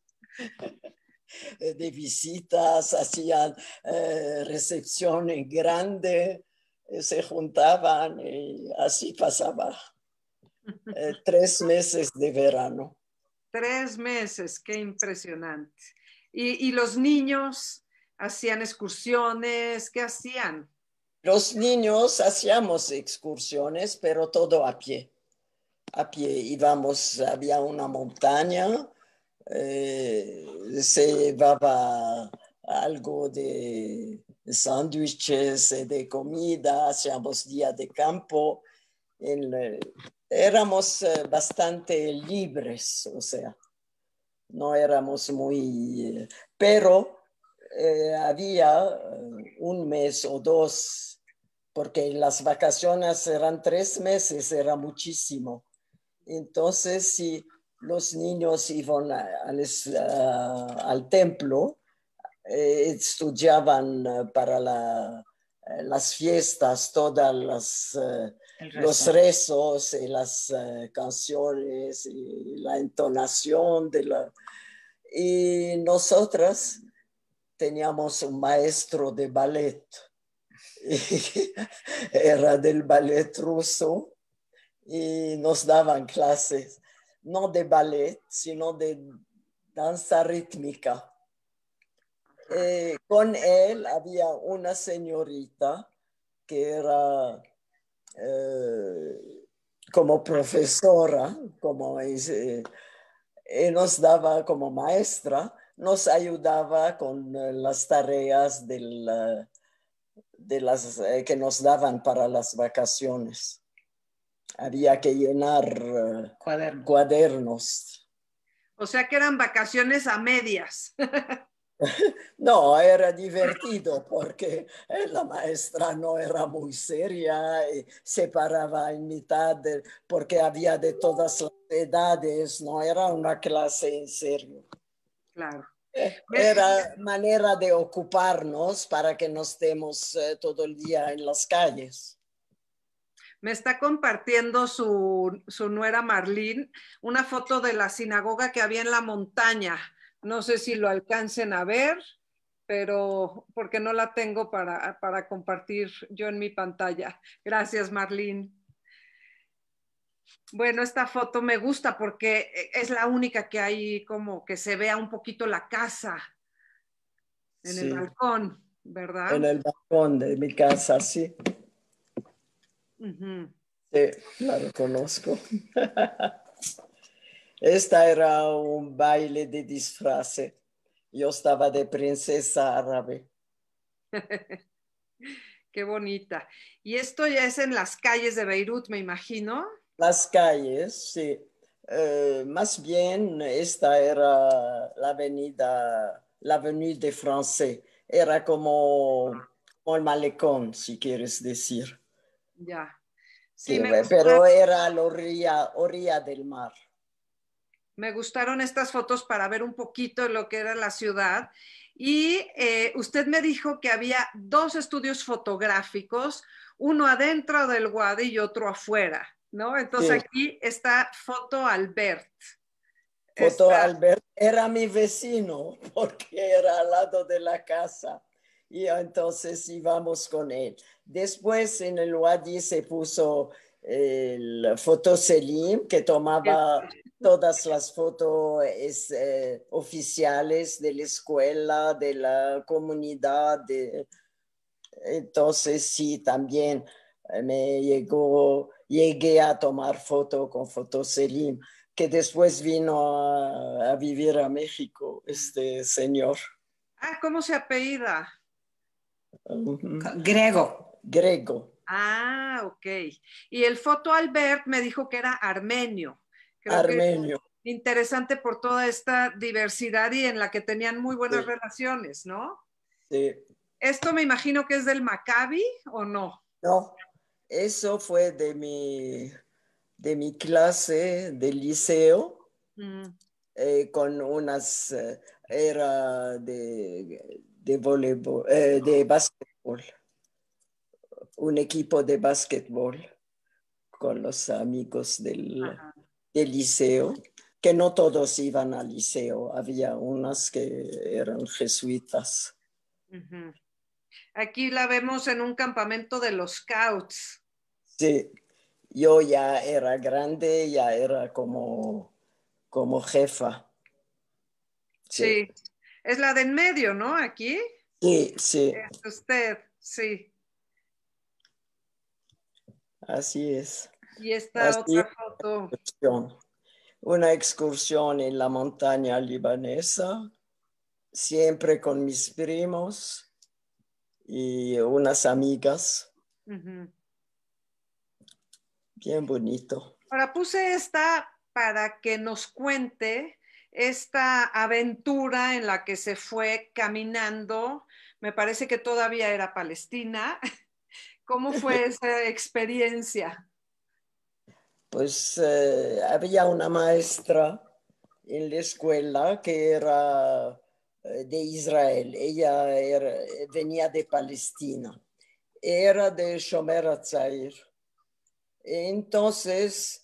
de visitas, hacían recepciones grandes, se juntaban y así pasaba 3 meses de verano. 3 meses, qué impresionante. Y los niños hacían excursiones, ¿qué hacían? Los niños hacíamos excursiones, pero todo a pie. A pie íbamos, había una montaña, se llevaba algo de sándwiches, de comida, hacíamos día de campo. Éramos bastante libres, o sea, no éramos muy... pero había un mes o dos, porque las vacaciones eran 3 meses, era muchísimo. Entonces, si los niños iban al templo, estudiaban para las fiestas, todas los rezos y las canciones y la entonación y nosotras teníamos un maestro de ballet y era del ballet ruso y nos daban clases, no de ballet, sino de danza rítmica. Con él había una señorita que era como profesora, nos daba como maestra, nos ayudaba con las tareas que nos daban para las vacaciones. Había que llenar cuadernos. O sea que eran vacaciones a medias. No, era divertido porque la maestra no era muy seria y se paraba en mitad porque había de todas las edades, no era una clase en serio. Claro. Era manera de ocuparnos para que no estemos todo el día en las calles. Me está compartiendo su nuera Marlene una foto de la sinagoga que había en la montaña. No sé si lo alcancen a ver, pero porque no la tengo para compartir yo en mi pantalla. Gracias, Marlene. Bueno, esta foto me gusta porque es la única que hay como que se vea un poquito la casa en el balcón, ¿verdad? En el balcón de mi casa, sí. Sí, la reconozco. Esta era un baile de disfraz. Yo estaba de princesa árabe. Qué bonita. Y esto ya es en las calles de Beirut, me imagino. Las calles, sí. Más bien, esta era la avenue de Francés. Era como el malecón, si quieres decir. Ya. Sí, pero era a la orilla del mar. Me gustaron estas fotos para ver un poquito lo que era la ciudad. Y usted me dijo que había dos estudios fotográficos, uno adentro del Wadi y otro afuera, ¿no? Entonces aquí está Foto Albert. Albert era mi vecino porque era al lado de la casa y entonces íbamos con él. Después en el Wadi se puso el Foto Selim, que tomaba todas las fotos oficiales de la escuela, de la comunidad. Entonces sí, también llegué a tomar foto con Foto Selim, que después vino a vivir a México, este señor. Ah, ¿cómo se apellida? Grego. Ah, ok. Y el Foto Albert me dijo que era armenio. Creo armenio. Que interesante por toda esta diversidad y en la que tenían muy buenas relaciones, ¿no? Sí. ¿Esto me imagino que es del Maccabi o no? No, eso fue de mi clase del liceo, con unas, era de voleibol, de básquetbol, un equipo de básquetbol con los amigos del liceo, que no todos iban al liceo, había unas que eran jesuitas. Aquí la vemos en un campamento de los Scouts. Sí, yo ya era grande, ya era como jefa. Sí. Es la de en medio, ¿no? Aquí. Sí, sí. Es usted, sí. Así es. Y esta otra foto. Una excursión en la montaña libanesa, siempre con mis primos y unas amigas. Bien bonito. Ahora puse esta para que nos cuente esta aventura en la que se fue caminando. Me parece que todavía era Palestina. ¿Cómo fue esa experiencia? Pues había una maestra en la escuela que era de Israel. Ella venía de Palestina. Era de Shomer HaTzair. Entonces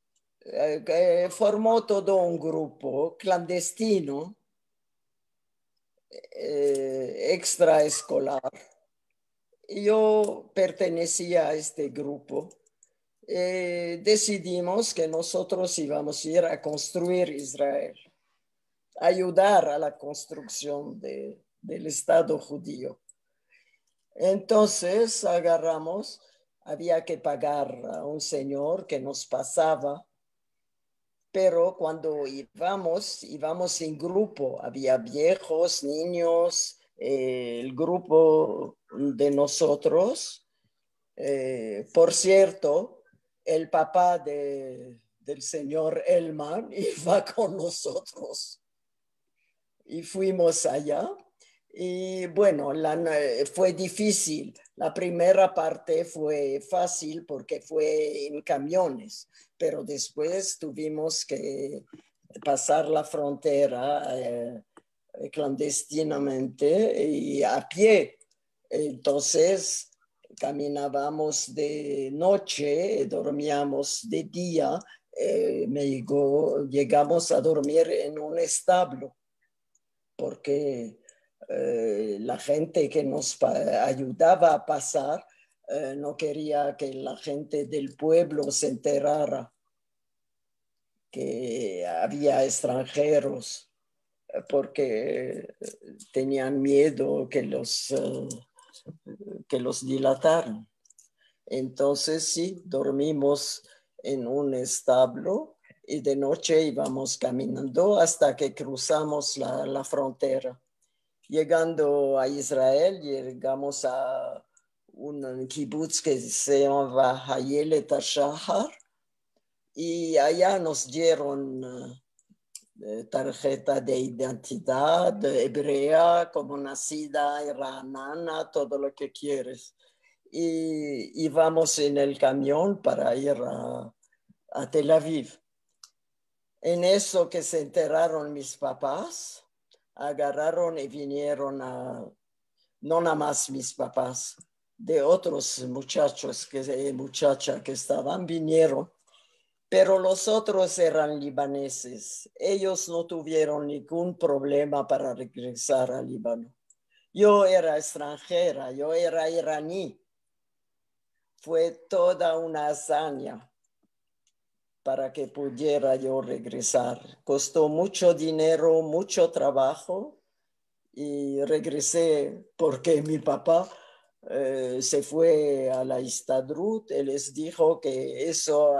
formó todo un grupo clandestino, extraescolar, Yo pertenecía a este grupo. Decidimos que nosotros íbamos a ir a construir Israel, ayudar a la construcción del Estado judío. Entonces agarramos, había que pagar a un señor que nos pasaba, pero cuando íbamos en grupo, había viejos, niños, el grupo de nosotros. Por cierto, el papá del señor Elman iba con nosotros y fuimos allá. Y bueno, fue difícil. La primera parte fue fácil porque fue en camiones, pero después tuvimos que pasar la frontera clandestinamente y a pie. Entonces caminábamos de noche, dormíamos de día, llegamos a dormir en un establo porque la gente que nos ayudaba a pasar no quería que la gente del pueblo se enterara que había extranjeros, porque tenían miedo que los dilataran. Entonces sí, dormimos en un establo y de noche íbamos caminando hasta que cruzamos la frontera. Llegando a Israel, llegamos a un kibutz que se llamaba Hayelet HaShahar y allá nos dieron tarjeta de identidad hebrea, como nacida, iranana, todo lo que quieres. Y íbamos en el camión para ir a Tel Aviv. En eso que se enteraron mis papás, agarraron y vinieron no nada más mis papás, de otros muchachas que estaban, vinieron, pero los otros eran libaneses. Ellos no tuvieron ningún problema para regresar al Líbano. Yo era extranjera, yo era iraní. Fue toda una hazaña para que pudiera yo regresar. Costó mucho dinero, mucho trabajo y regresé porque mi papá se fue a la Histadrut. Él les dijo que eso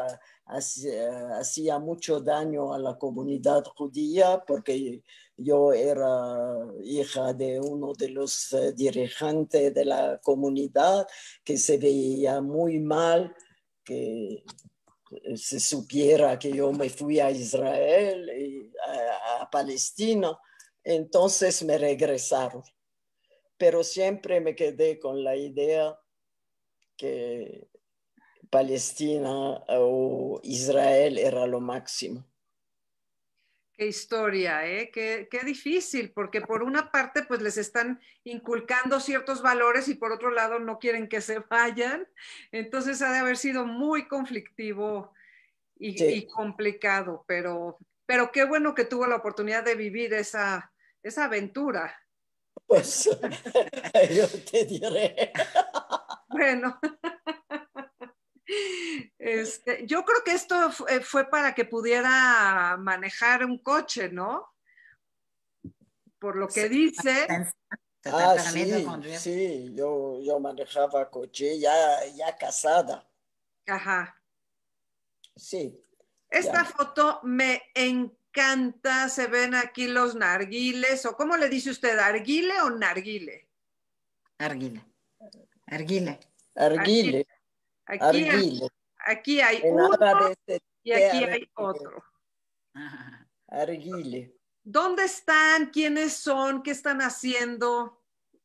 hacía mucho daño a la comunidad judía porque yo era hija de uno de los dirigentes de la comunidad, que se veía muy mal que se supiera que yo me fui a Israel y a Palestina. Entonces me regresaron, pero siempre me quedé con la idea que Palestina o Israel era lo máximo. Qué historia, ¿eh? Qué difícil, porque por una parte pues les están inculcando ciertos valores y por otro lado no quieren que se vayan. Entonces ha de haber sido muy conflictivo y complicado, pero qué bueno que tuvo la oportunidad de vivir esa aventura. Pues yo te diré. Bueno, yo creo que esto fue para que pudiera manejar un coche, ¿no? Por lo que dice. Sí, yo manejaba coche ya casada. Ajá. Sí. Esta foto me encanta, se ven aquí los narguiles, o ¿cómo le dice usted, arguile o narguile? Arguile. Arguile. Arguile. Aquí hay en uno y aquí arguile. hay otro. Arguile. ¿Dónde están? ¿Quiénes son? ¿Qué están haciendo?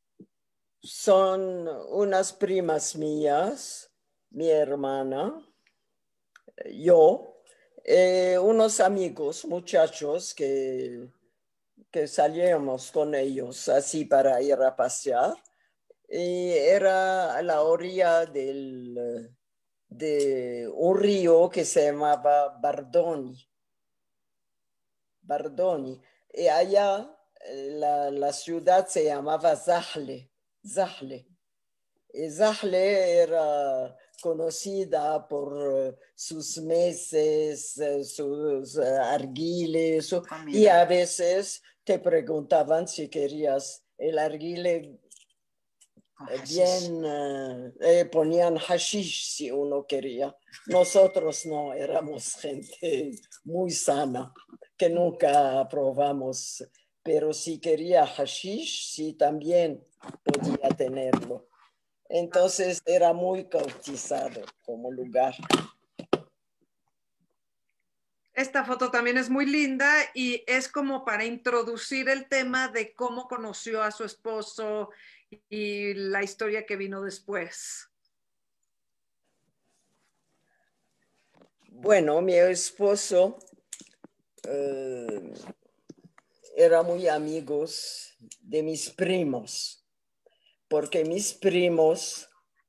Son unas primas mías, mi hermana, yo, unos amigos, muchachos que salíamos con ellos así para ir a pasear. Y era a la orilla de un río que se llamaba Bardoni. Y allá la ciudad se llamaba Zahle. Zahle era conocida por sus meses, sus arguiles, y a veces te preguntaban si querías el arguile bien, ponían hashish si uno quería. Nosotros no, éramos gente muy sana, que nunca probamos, pero si quería hashish, sí también podía tenerlo. Entonces era muy cautizado como lugar. Esta foto también es muy linda y es como para introducir el tema de cómo conoció a su esposo y la historia que vino después. Bueno, mi esposo era muy amigos de mis primos, porque mis primos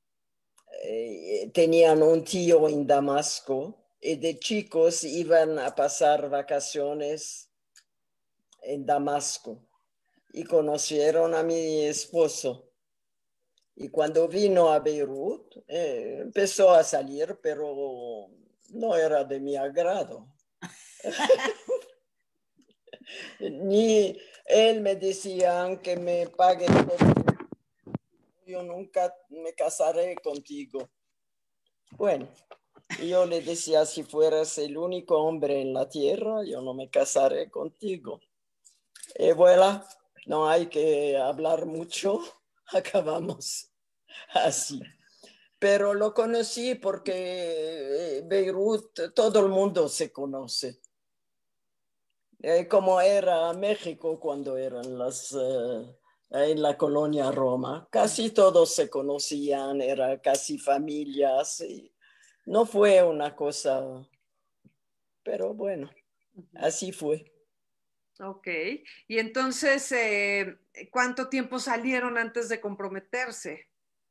tenían un tío en Damasco y de chicos iban a pasar vacaciones en Damasco y conocieron a mi esposo. Y cuando vino a Beirut, empezó a salir, pero no era de mi agrado. Ni él me decía que me pague todo. Yo nunca me casaré contigo. Bueno, yo le decía, si fueras el único hombre en la tierra, yo no me casaré contigo. Y voilà, no hay que hablar mucho, acabamos así. Pero lo conocí porque Beirut, todo el mundo se conoce. Como era México cuando eran en la colonia Roma. Casi todos se conocían, eran casi familias. Y no fue una cosa, pero bueno, así fue. Ok. Y entonces, ¿cuánto tiempo salieron antes de comprometerse?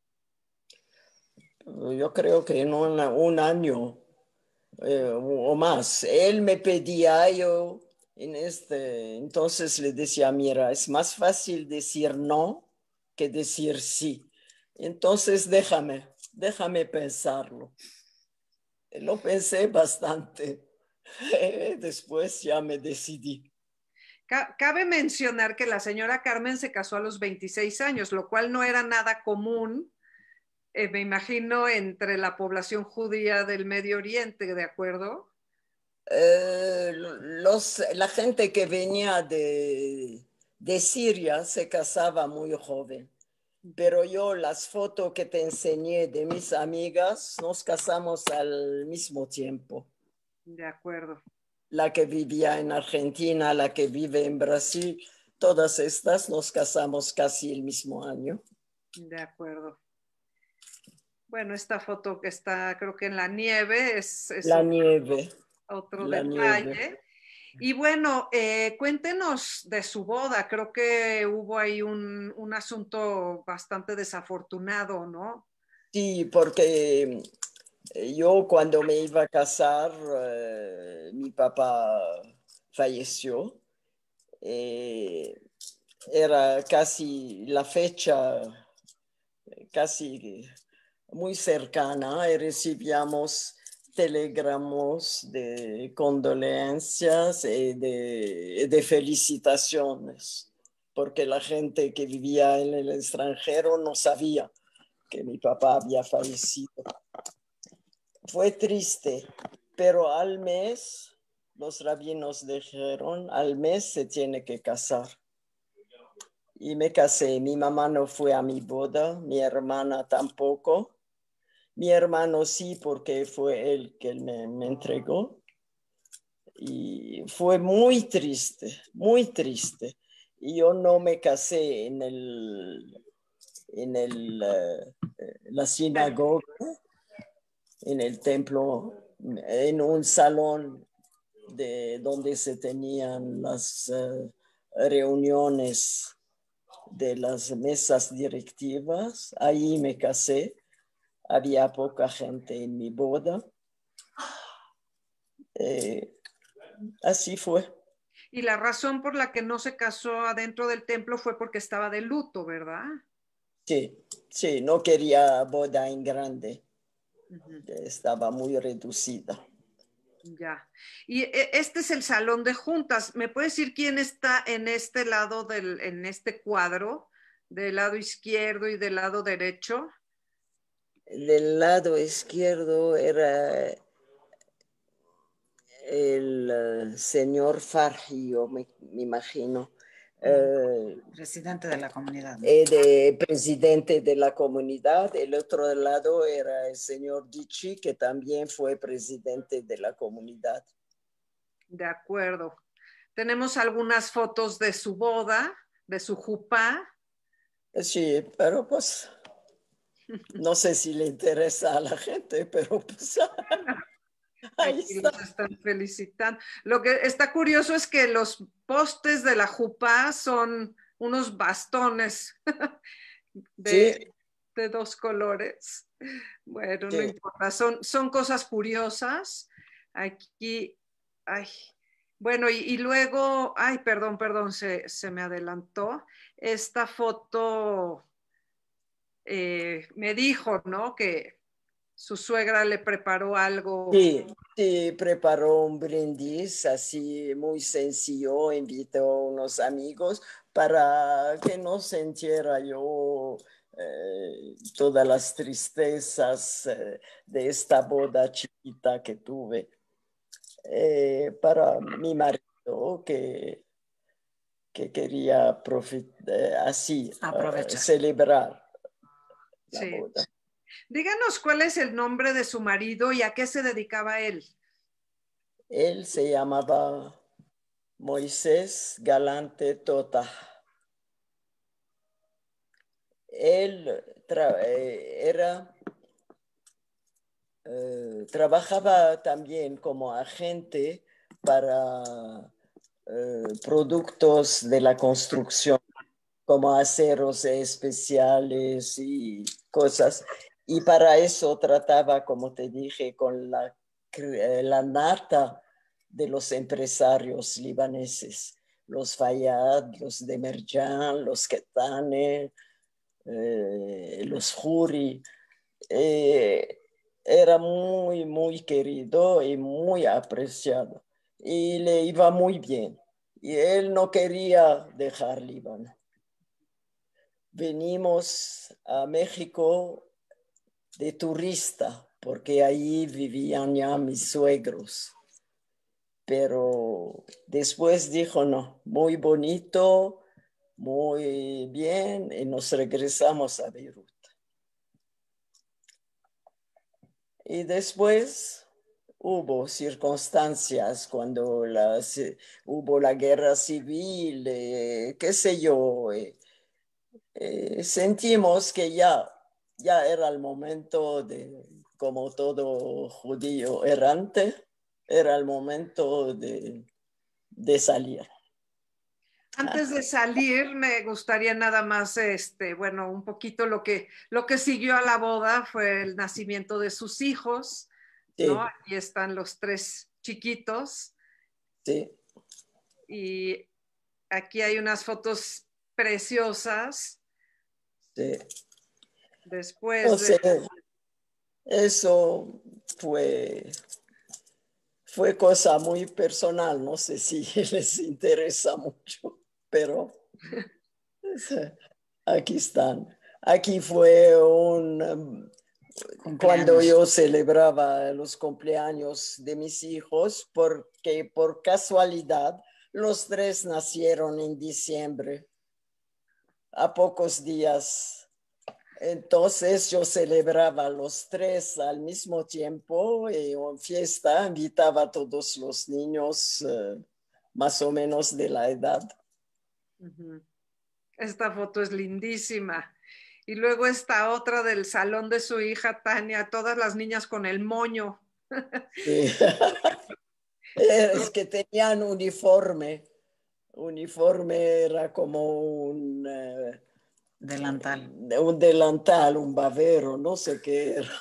Yo creo que en un año o más. Él me pedía, yo entonces le decía, mira, es más fácil decir no que decir sí. Entonces déjame pensarlo. Lo pensé bastante. Después ya me decidí. Cabe mencionar que la señora Carmen se casó a los 26 años, lo cual no era nada común, me imagino, entre la población judía del Medio Oriente, ¿de acuerdo? La gente que venía de Siria se casaba muy joven, pero yo las fotos que te enseñé de mis amigas nos casamos al mismo tiempo. De acuerdo. La que vivía en Argentina, la que vive en Brasil, todas estas nos casamos casi el mismo año. De acuerdo. Bueno, esta foto que está, creo que en la nieve, es la otro, nieve. otro La detalle. nieve. Y bueno, cuéntenos de su boda. Creo que hubo ahí un asunto bastante desafortunado, ¿no? Sí, porque yo cuando me iba a casar, mi papá falleció. Era casi la fecha, casi muy cercana, y recibíamos telegramos de condolencias y de felicitaciones, porque la gente que vivía en el extranjero no sabía que mi papá había fallecido. Fue triste, pero al mes los rabinos dijeron, al mes se tiene que casar. Y me casé. Mi mamá no fue a mi boda, mi hermana tampoco. Mi hermano sí, porque fue él que me entregó. Y fue muy triste, muy triste. Y yo no me casé en la sinagoga, en el templo, en un salón donde se tenían las reuniones de las mesas directivas. Ahí me casé. Había poca gente en mi boda. Así fue. Y la razón por la que no se casó adentro del templo fue porque estaba de luto, ¿verdad? Sí, sí, no quería boda en grande, Ujú. estaba muy reducida. Ya. Y este es el salón de juntas. ¿Me puedes decir quién está en este lado en este cuadro, del lado izquierdo y del lado derecho? Del lado izquierdo era el señor Farhi, yo me imagino, Presidente de la comunidad, ¿no? presidente de la comunidad. El otro lado era el señor Dichi, que también fue presidente de la comunidad. De acuerdo. Tenemos algunas fotos de su boda, de su jupá. Sí, pero pues no sé si le interesa a la gente, pero pues ahí Aquí los está. están felicitando. Lo que está curioso es que los postes de la jupá son unos bastones Sí, de dos colores. Bueno, no sí. importa, son cosas curiosas. Aquí, ay, bueno, y luego, ay, perdón, se me adelantó. Esta foto me dijo, ¿no? Que su suegra le preparó algo. Sí, sí, preparó un brindis así muy sencillo, invitó a unos amigos para que no sintiera yo todas las tristezas de esta boda chiquita que tuve. Para mi marido que quería así Aprovechar. celebrar la Sí. boda. Díganos cuál es el nombre de su marido y a qué se dedicaba él. Él se llamaba Moisés Galante Tota. Él trabajaba también como agente para productos de la construcción, como aceros especiales y cosas. Y para eso trataba, como te dije, con la nata de los empresarios libaneses, los Fayyad, los Demirjan, los Ketane, los Juri. Eh, Era muy, muy querido y muy apreciado. Y le iba muy bien. Y él no quería dejar Líbano. Venimos a México de turista, porque ahí vivían ya mis suegros. Pero después dijo, no, muy bonito, muy bien, y nos regresamos a Beirut. Y después hubo circunstancias cuando hubo la guerra civil, qué sé yo, sentimos que ya era el momento de, como todo judío errante, era el momento de salir. Antes de salir, me gustaría nada más, bueno, un poquito lo que siguió a la boda fue el nacimiento de sus hijos, ¿no? Sí, Aquí están los tres chiquitos sí, y aquí hay unas fotos preciosas sí. No después de... sé, eso fue cosa muy personal, no sé si les interesa mucho, pero aquí están. Aquí fue cuando Cumpleaños. yo celebraba los cumpleaños de mis hijos, porque por casualidad los tres nacieron en diciembre, a pocos días. Entonces yo celebraba los tres al mismo tiempo y en fiesta invitaba a todos los niños más o menos de la edad. Ujú. Esta foto es lindísima. Y luego esta otra del salón de su hija Tania, todas las niñas con el moño. Sí. Es que tenían uniforme. Uniforme era como Delantal. un delantal, un bavero, no sé qué era.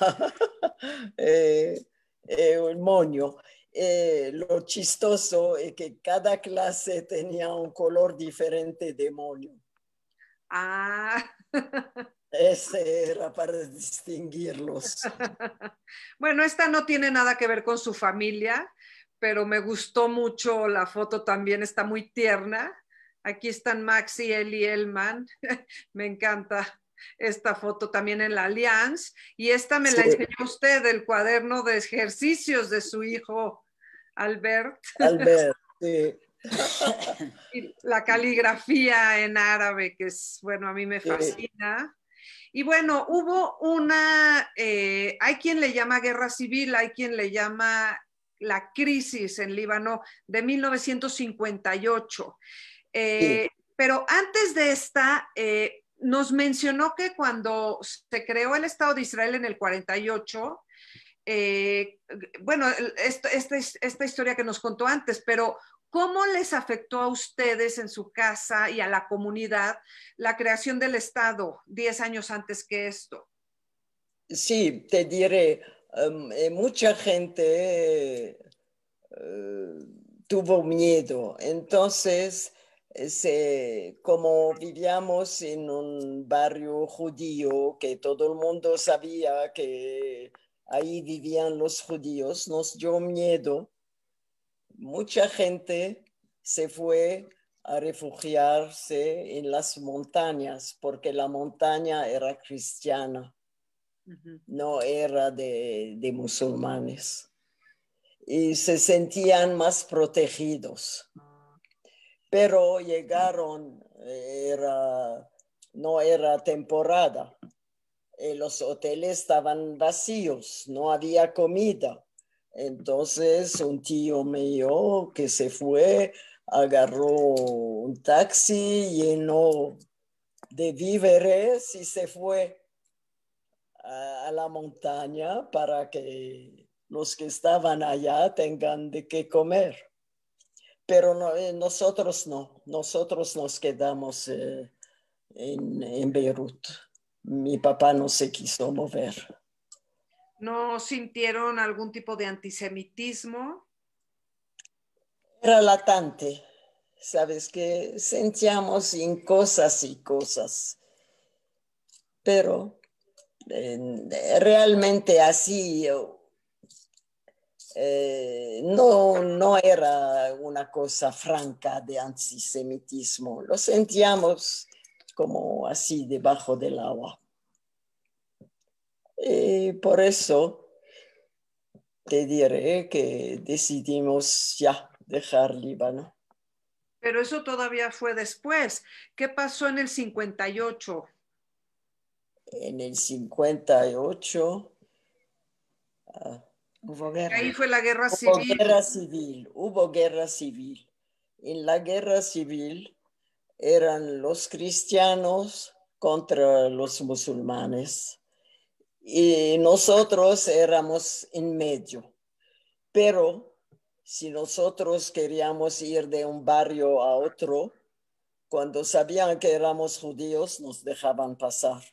Un moño. Lo chistoso es que cada clase tenía un color diferente de moño. Ah, Ese era para distinguirlos. Bueno, esta no tiene nada que ver con su familia, pero me gustó mucho la foto también, está muy tierna. Aquí están Maxi, Eli, Elman. Me encanta esta foto también en la Allianz. Y esta me la enseñó usted, el cuaderno de ejercicios de su hijo Albert. Albert, sí. Y la caligrafía en árabe, que es, bueno, a mí me fascina. Y bueno, hubo hay quien le llama guerra civil, hay quien le llama la crisis en Líbano de 1958. Pero antes de esta, nos mencionó que cuando se creó el Estado de Israel en el 48, bueno, esta historia que nos contó antes, pero ¿cómo les afectó a ustedes en su casa y a la comunidad la creación del Estado 10 años antes que esto? Sí, te diré, mucha gente tuvo miedo. Entonces, como vivíamos en un barrio judío, que todo el mundo sabía que ahí vivían los judíos, nos dio miedo. Mucha gente se fue a refugiarse en las montañas porque la montaña era cristiana, no era de musulmanes. Y se sentían más protegidos. Pero llegaron, no era temporada. Los hoteles estaban vacíos, no había comida. Entonces un tío mío que se fue, agarró un taxi lleno de víveres y se fue a la montaña para que los que estaban allá tengan de qué comer. Pero no, nosotros nos quedamos en Beirut. Mi papá no se quiso mover. ¿No sintieron algún tipo de antisemitismo? Era latente, sabes que sentíamos en cosas y cosas, pero realmente así no era una cosa franca de antisemitismo, lo sentíamos como así debajo del agua. Y por eso te diré que decidimos ya dejar Líbano. Pero eso todavía fue después. ¿Qué pasó en el 58? En el 58 hubo guerra. Ahí fue la guerra civil. Hubo guerra civil. En la guerra civil eran los cristianos contra los musulmanes y nosotros éramos en medio. Pero si nosotros queríamos ir de un barrio a otro, cuando sabían que éramos judíos, nos dejaban pasar.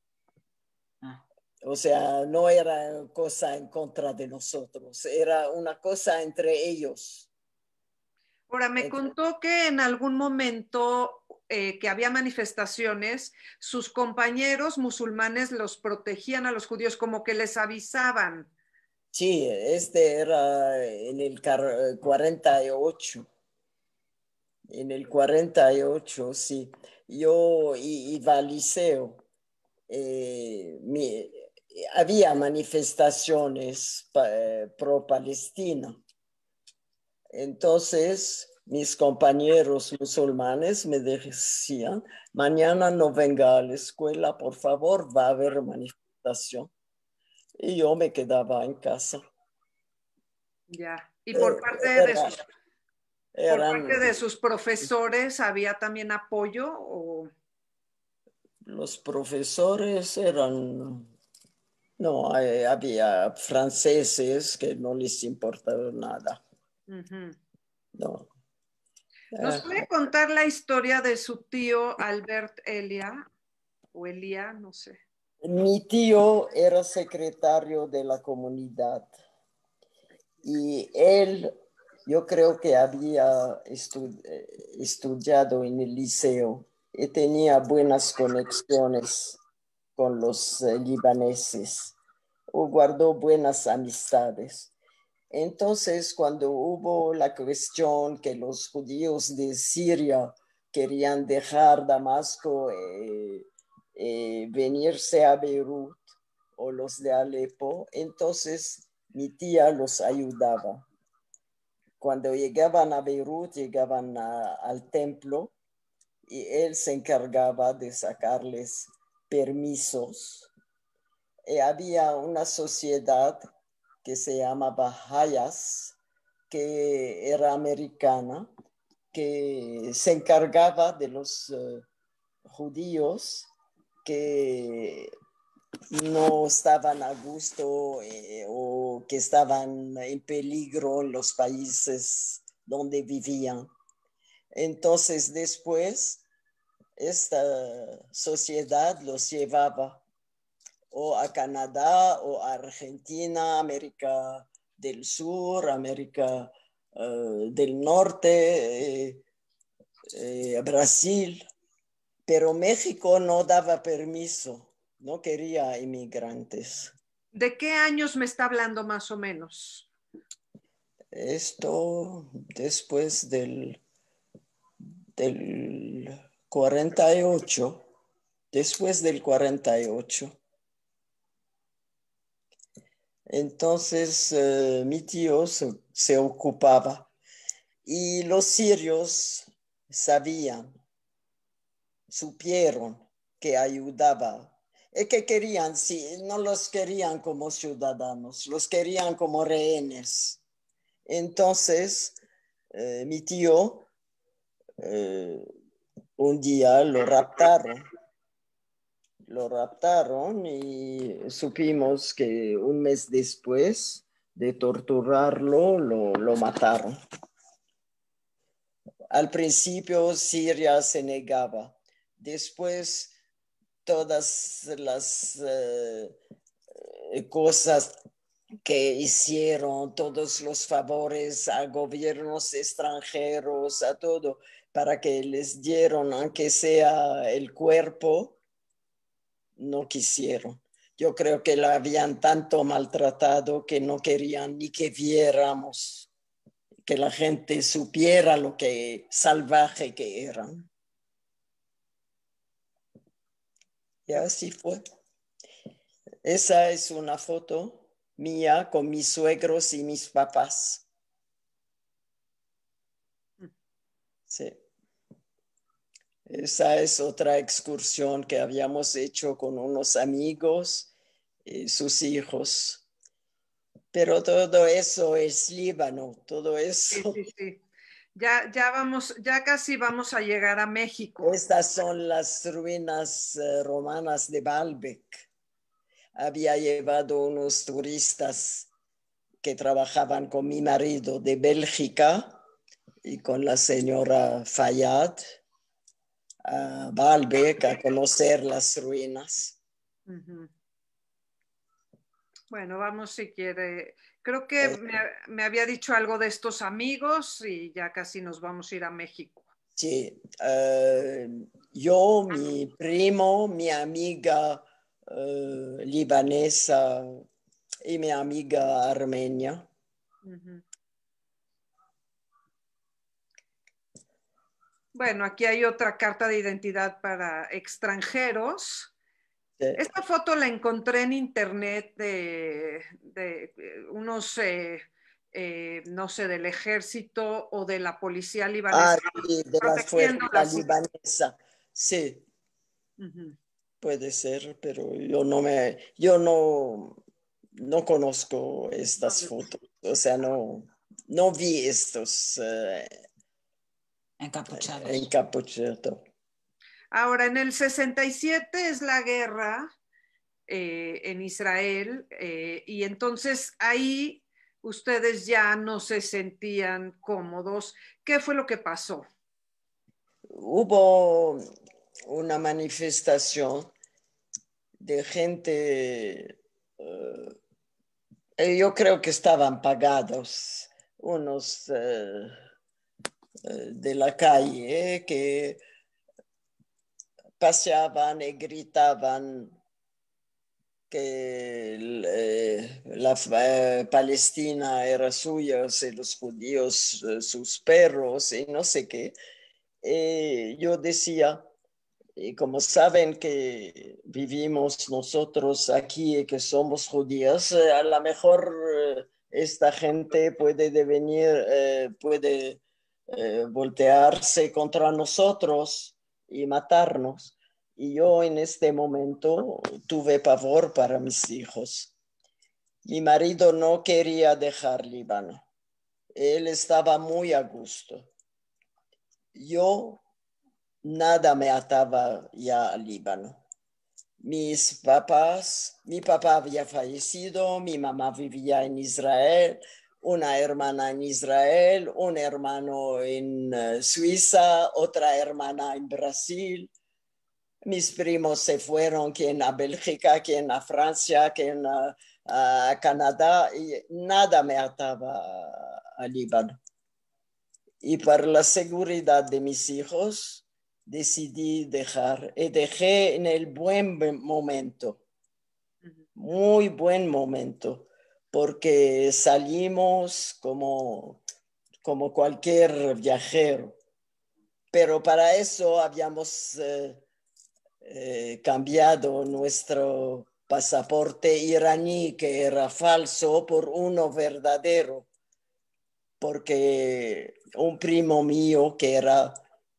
O sea, no era cosa en contra de nosotros, era una cosa entre ellos. Ahora, me contó que en algún momento que había manifestaciones, sus compañeros musulmanes los protegían a los judíos, como que les avisaban. Sí, era en el 48. En el 48, sí. Yo iba al liceo. Había manifestaciones pro Palestina. Entonces, mis compañeros musulmanes me decían, mañana no venga a la escuela, por favor, va a haber manifestación. Y yo me quedaba en casa. Ya. Y por parte de sus profesores, ¿había también apoyo? ¿O? Los profesores eran... No, había franceses que no les importaba nada. No. ¿Nos puede contar la historia de su tío Albert Elia? O Elia, no sé. Mi tío era secretario de la comunidad y él, yo creo que había estudiado en el liceo y tenía buenas conexiones con los libaneses, o guardó buenas amistades. Entonces, cuando hubo la cuestión que los judíos de Siria querían dejar Damasco venirse a Beirut, o los de Alepo, entonces mi tía los ayudaba. Cuando llegaban a Beirut, llegaban al templo y él se encargaba de sacarles permisos. Y había una sociedad que se llamaba Hayas, que era americana, que se encargaba de los judíos que no estaban a gusto o que estaban en peligro en los países donde vivían. Entonces después esta sociedad los llevaba o a Canadá o a Argentina, América del Sur, América del Norte, Brasil, pero México no daba permiso, no quería inmigrantes. ¿De qué años me está hablando más o menos? Esto después del 48, después del 48. Entonces mi tío se ocupaba y los sirios supieron que ayudaba. Es que querían, sí, no los querían como ciudadanos, los querían como rehenes. Entonces mi tío un día lo raptaron y supimos que un mes después de torturarlo, lo mataron. Al principio Siria se negaba, después todas las cosas que hicieron, todos los favores a gobiernos extranjeros, a todo, para que les dieron, aunque sea el cuerpo, no quisieron. Yo creo que la habían tanto maltratado que no querían ni que viéramos, que la gente supiera lo que salvaje que eran. Y así fue. Esa es una foto mía con mis suegros y mis papás. Sí. Esa es otra excursión que habíamos hecho con unos amigos y sus hijos. Pero todo eso es Líbano, todo eso. Sí, sí, sí. Ya casi vamos a llegar a México. Estas son las ruinas romanas de Baalbek. Había llevado unos turistas que trabajaban con mi marido de Bélgica y con la señora Fayad a Baalbek a conocer las ruinas. Uh-huh. Bueno, vamos si quiere. Creo que me había dicho algo de estos amigos y ya casi nos vamos a ir a México. Sí, yo, mi primo, mi amiga libanesa y mi amiga armenia. Uh-huh. Bueno, aquí hay otra carta de identidad para extranjeros. Sí. Esta foto la encontré en internet de unos, no sé, del ejército o de la policía libanesa. Sí, de la fuerza libanesa. Sí, puede ser, pero yo no conozco estas fotos. O sea, no vi estos encapuchados. Ahora, en el 67 es la guerra en Israel y entonces ahí ustedes ya no se sentían cómodos. ¿Qué fue lo que pasó? Hubo una manifestación de gente, yo creo que estaban pagados, unos de la calle que paseaban y gritaban que la Palestina era suya, y los judíos sus perros y no sé qué. Yo decía, y como saben que vivimos nosotros aquí y que somos judíos, a lo mejor esta gente puede devenir, puede voltearse contra nosotros y matarnos. Y yo en este momento tuve pavor para mis hijos. Mi marido no quería dejar Líbano. Él estaba muy a gusto. Yo nada me ataba ya al Líbano. Mi papá había fallecido, mi mamá vivía en Israel, una hermana en Israel, un hermano en Suiza, otra hermana en Brasil. Mis primos se fueron, quien a Bélgica, quien a Francia, quien a Canadá, y nada me ataba a Líbano. Y para la seguridad de mis hijos, decidí dejar, y dejé en el buen momento, muy buen momento, porque salimos como cualquier viajero. Pero para eso habíamos cambiado nuestro pasaporte iraní, que era falso, por uno verdadero, porque un primo mío que era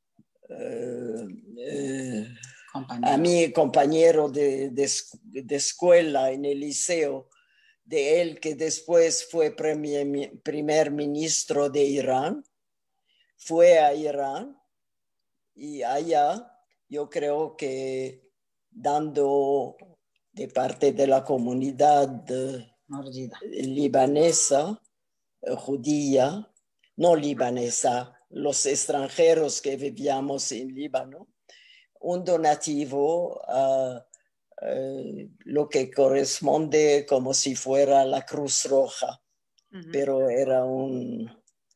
a mi compañero de escuela en el liceo, de él que después fue primer ministro de Irán, fue a Irán y allá yo creo que dando de parte de la comunidad libanesa, judía, no libanesa, los extranjeros que vivíamos en Líbano, un donativo a lo que corresponde como si fuera la Cruz Roja, pero era un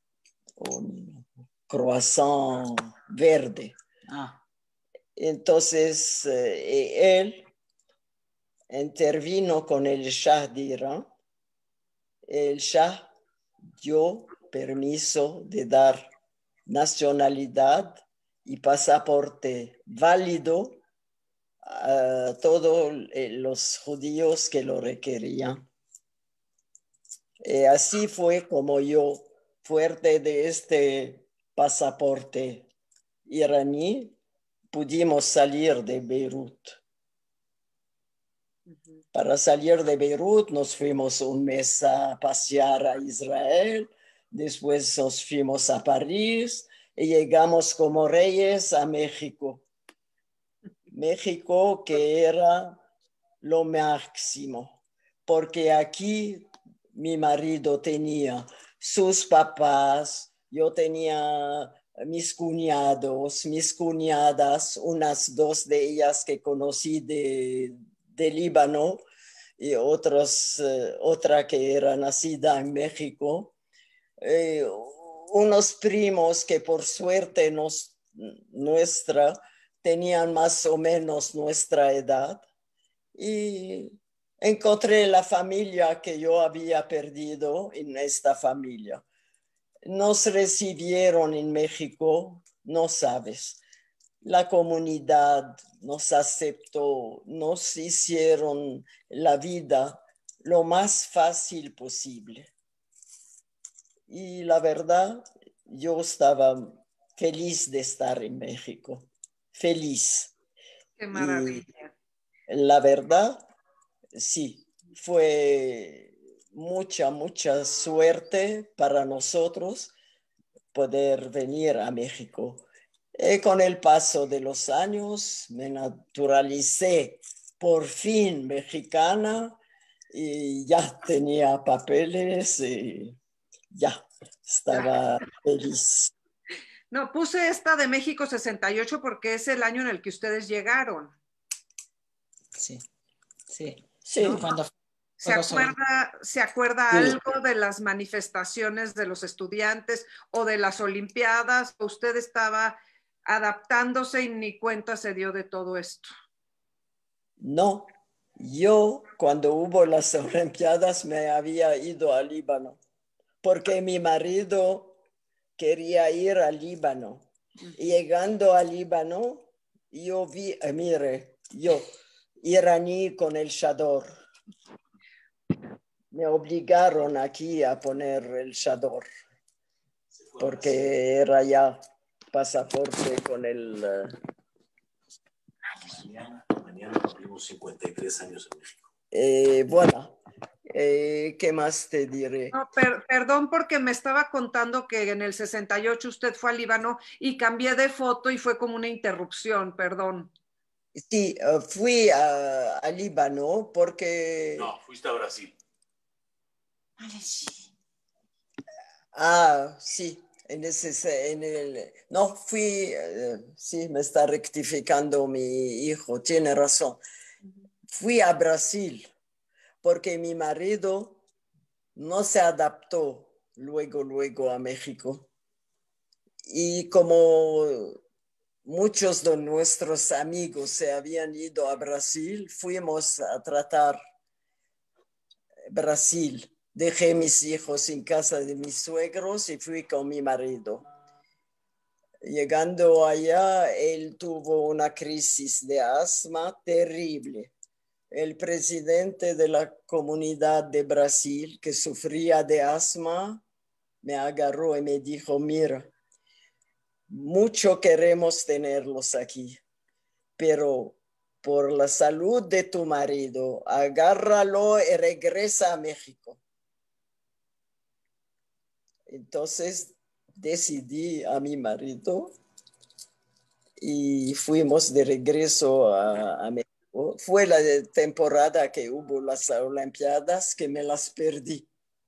croissant verde. Entonces, él intervino con el Shah de Irán. El Shah dio permiso de dar nacionalidad y pasaporte válido a todos los judíos que lo requerían. Así fue como yo, fuerte de este pasaporte iraní, pudimos salir de Beirut. Para salir de Beirut nos fuimos un mes a pasear a Israel, después nos fuimos a París y llegamos como reyes a México. México que era lo máximo, porque aquí mi marido tenía sus papás, yo tenía mis cuñados, mis cuñadas, unas dos de ellas que conocí de Líbano y otra que era nacida en México, unos primos que por suerte tenían más o menos nuestra edad, y encontré la familia que yo había perdido en esta familia. Nos recibieron en México, no sabes. La comunidad nos aceptó, nos hicieron la vida lo más fácil posible. Y la verdad, yo estaba feliz de estar en México, feliz. Qué maravilla. Y la verdad, sí, fue mucha suerte para nosotros poder venir a México. Con el paso de los años me naturalicé por fin mexicana y ya tenía papeles y ya estaba feliz. No, puse esta de México 68 porque es el año en el que ustedes llegaron. Sí, sí. Sí. Cuando ¿Se acuerda Sí. algo de las manifestaciones de los estudiantes o de las Olimpiadas? ¿Usted estaba adaptándose y ni cuenta se dio de todo esto? No, Yo, cuando hubo las Olimpiadas, me había ido al Líbano, porque mi marido quería ir al Líbano. Y llegando al Líbano, yo vi, mire, yo, iraní con el chador. Me obligaron aquí a poner el chador, porque era ya pasaporte con el... Mañana cumplimos 53 años en México. Bueno, ¿qué más te diré? No, perdón porque me estaba contando que en el 68 usted fue al Líbano y cambié de foto y fue como una interrupción, perdón. Sí, fui a Líbano porque... No, fuiste a Brasil. Ah, sí, no, fui, sí, me está rectificando mi hijo, tiene razón. Fui a Brasil porque mi marido no se adaptó luego a México. Y como muchos de nuestros amigos se habían ido a Brasil, fuimos a tratar Brasil. Dejé mis hijos en casa de mis suegros y fui con mi marido. Llegando allá, él tuvo una crisis de asma terrible. El presidente de la comunidad de Brasil, que sufría de asma, me agarró y me dijo, mira, mucho queremos tenerlos aquí, pero por la salud de tu marido, agárralo y regresa a México. Entonces decidí a mi marido y fuimos de regreso a México. Fue la temporada que hubo las Olimpiadas que me las perdí.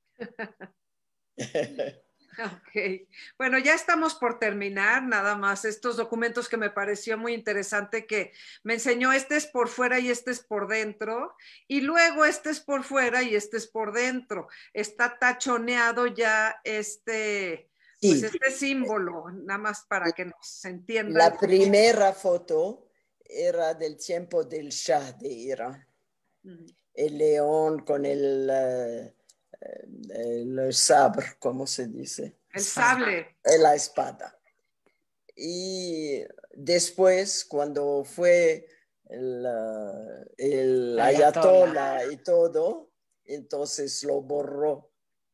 Ok, bueno, ya estamos por terminar, nada más estos documentos que me pareció muy interesante que me enseñó, este es por fuera y este es por dentro, y luego este es por fuera y este es por dentro. Está tachoneado ya pues Sí. este símbolo, nada más para que nos entienda. La primera foto era del tiempo del Shah de Irán. El león con el sabre, ¿cómo se dice? El sable. La espada. Y después, cuando fue el ayatollah y todo, entonces lo borró.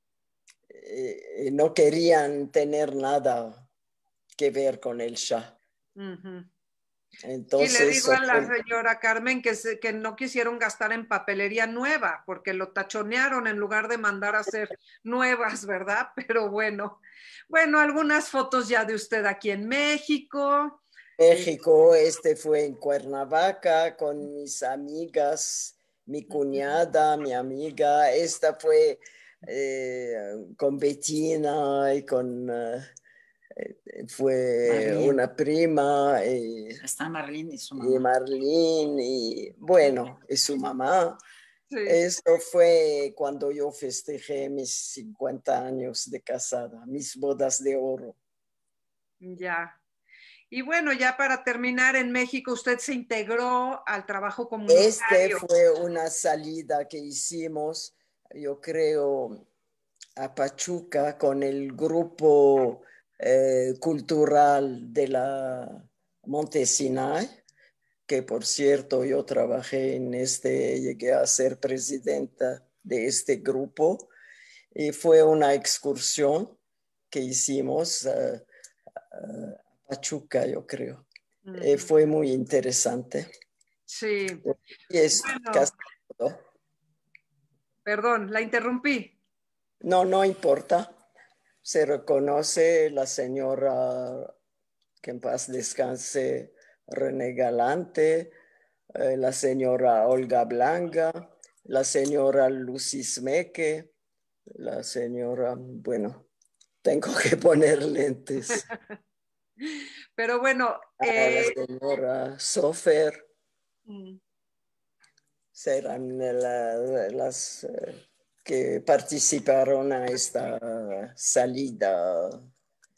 No querían tener nada que ver con el Shah. Entonces, y le digo a la señora Carmen que no quisieron gastar en papelería nueva, porque lo tachonearon en lugar de mandar a hacer nuevas, ¿verdad? Pero bueno, algunas fotos ya de usted aquí en México. México, fue en Cuernavaca con mis amigas, mi cuñada, mi amiga. Esta fue con Bettina y con... fue Marlene. Una prima. Está Marlene y su y mamá. Marlene y bueno, y su mamá. Sí. Esto fue cuando yo festejé mis 50 años de casada, mis bodas de oro. Ya. Y bueno, ya para terminar, en México usted se integró al trabajo comunitario. Fue una salida que hicimos, yo creo, a Pachuca con el grupo cultural de la Monte Sinai, que por cierto yo trabajé en llegué a ser presidenta de este grupo, y fue una excursión que hicimos a Pachuca, yo creo. Fue muy interesante. Sí. Y es casi todo. Perdón, la interrumpí. No importa. Se reconoce la señora, que en paz descanse, René Galante, la señora Olga Blanca, la señora Lucis Meque, la señora, bueno, tengo que poner lentes. Pero bueno. La señora Sofer. Serán las que participaron a esta salida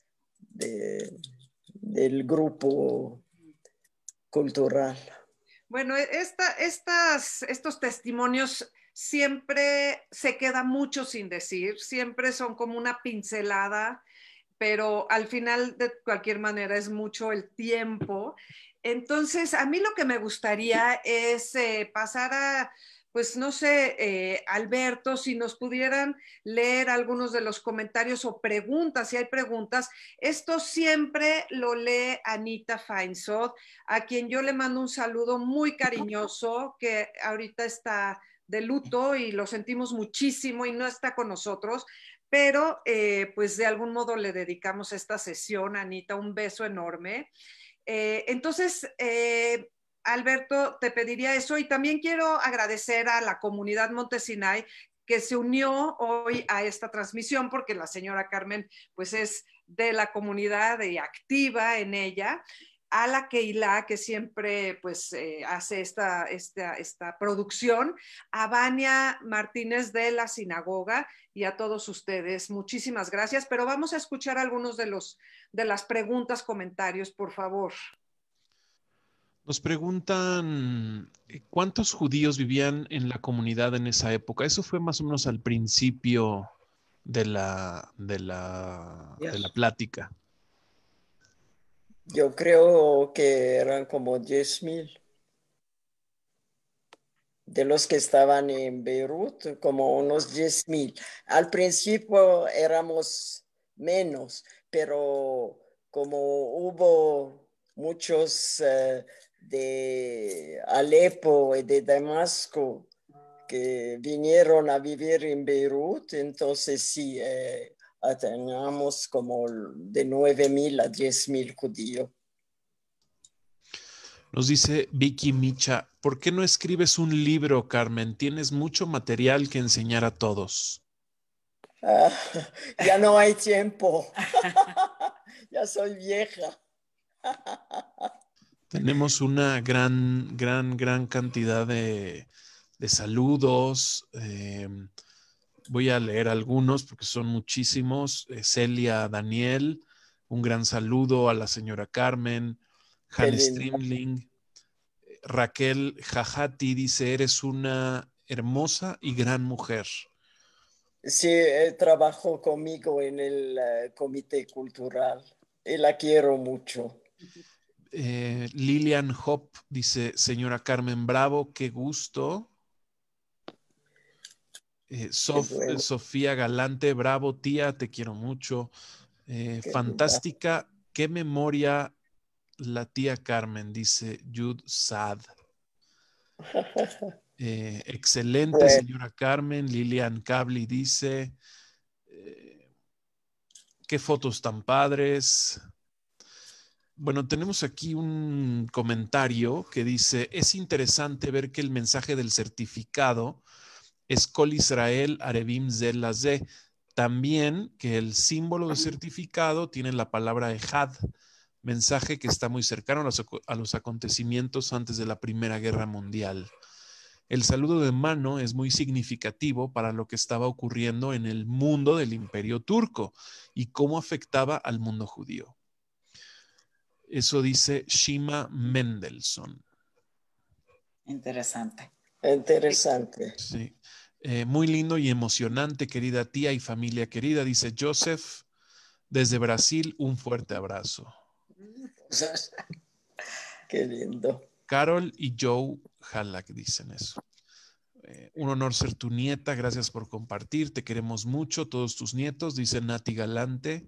del grupo cultural. Bueno, estos testimonios siempre se queda mucho sin decir, siempre son como una pincelada, pero al final de cualquier manera es mucho el tiempo. Entonces, a mí lo que me gustaría es pasar a, pues no sé, Alberto, si nos pudieran leer algunos de los comentarios o preguntas, si hay preguntas. Esto siempre lo lee Anita Feinsod, a quien yo le mando un saludo muy cariñoso, que ahorita está de luto y lo sentimos muchísimo y no está con nosotros, pero pues de algún modo le dedicamos esta sesión, Anita, un beso enorme. Entonces, Alberto, te pediría eso y también quiero agradecer a la comunidad Montesinay que se unió hoy a esta transmisión porque la señora Carmen pues es de la comunidad y activa en ella, a la Keilah, que siempre pues hace esta producción, a Vania Martínez de la Sinagoga y a todos ustedes. Muchísimas gracias, pero vamos a escuchar algunos de las preguntas, comentarios, por favor. Nos preguntan cuántos judíos vivían en la comunidad en esa época. Eso fue más o menos al principio de la plática. Yo creo que eran como 10,000 de los que estaban en Beirut, como unos 10,000. Al principio éramos menos, pero como hubo muchos de Alepo y de Damasco que vinieron a vivir en Beirut, entonces sí, teníamos como de 9,000 a 10,000 judíos. Nos dice Vicky Micha, ¿por qué no escribes un libro, Carmen? Tienes mucho material que enseñar a todos. Ya no hay tiempo. Ya soy vieja. Tenemos una gran cantidad de saludos. Voy a leer algunos porque son muchísimos. Celia Daniel, un gran saludo a la señora Carmen. Han Strimling. Raquel Jajati dice, eres una hermosa y gran mujer. Sí, trabajó conmigo en el comité cultural y la quiero mucho. Lilian Hop dice, señora Carmen Bravo, qué gusto. Sofía Galante, bravo tía, te quiero mucho. Fantástica, qué memoria la tía Carmen, dice Jude Sad. Excelente, señora Carmen. Lilian Cabli dice, qué fotos tan padres. Bueno, tenemos aquí un comentario que dice, es interesante ver que el mensaje del certificado es Kol Israel Arevim Ze Lazé. También que el símbolo de certificado tiene la palabra Ejad, mensaje que está muy cercano a los acontecimientos antes de la Primera Guerra Mundial. El saludo de mano es muy significativo para lo que estaba ocurriendo en el mundo del Imperio Turco y cómo afectaba al mundo judío. Eso dice Shima Mendelssohn. Interesante. Interesante. Sí. Muy lindo y emocionante, querida tía y familia querida, dice Joseph. Desde Brasil, un fuerte abrazo. Qué lindo. Carol y Joe Halak dicen eso. Un honor ser tu nieta, gracias por compartir, te queremos mucho, todos tus nietos, dice Nati Galante.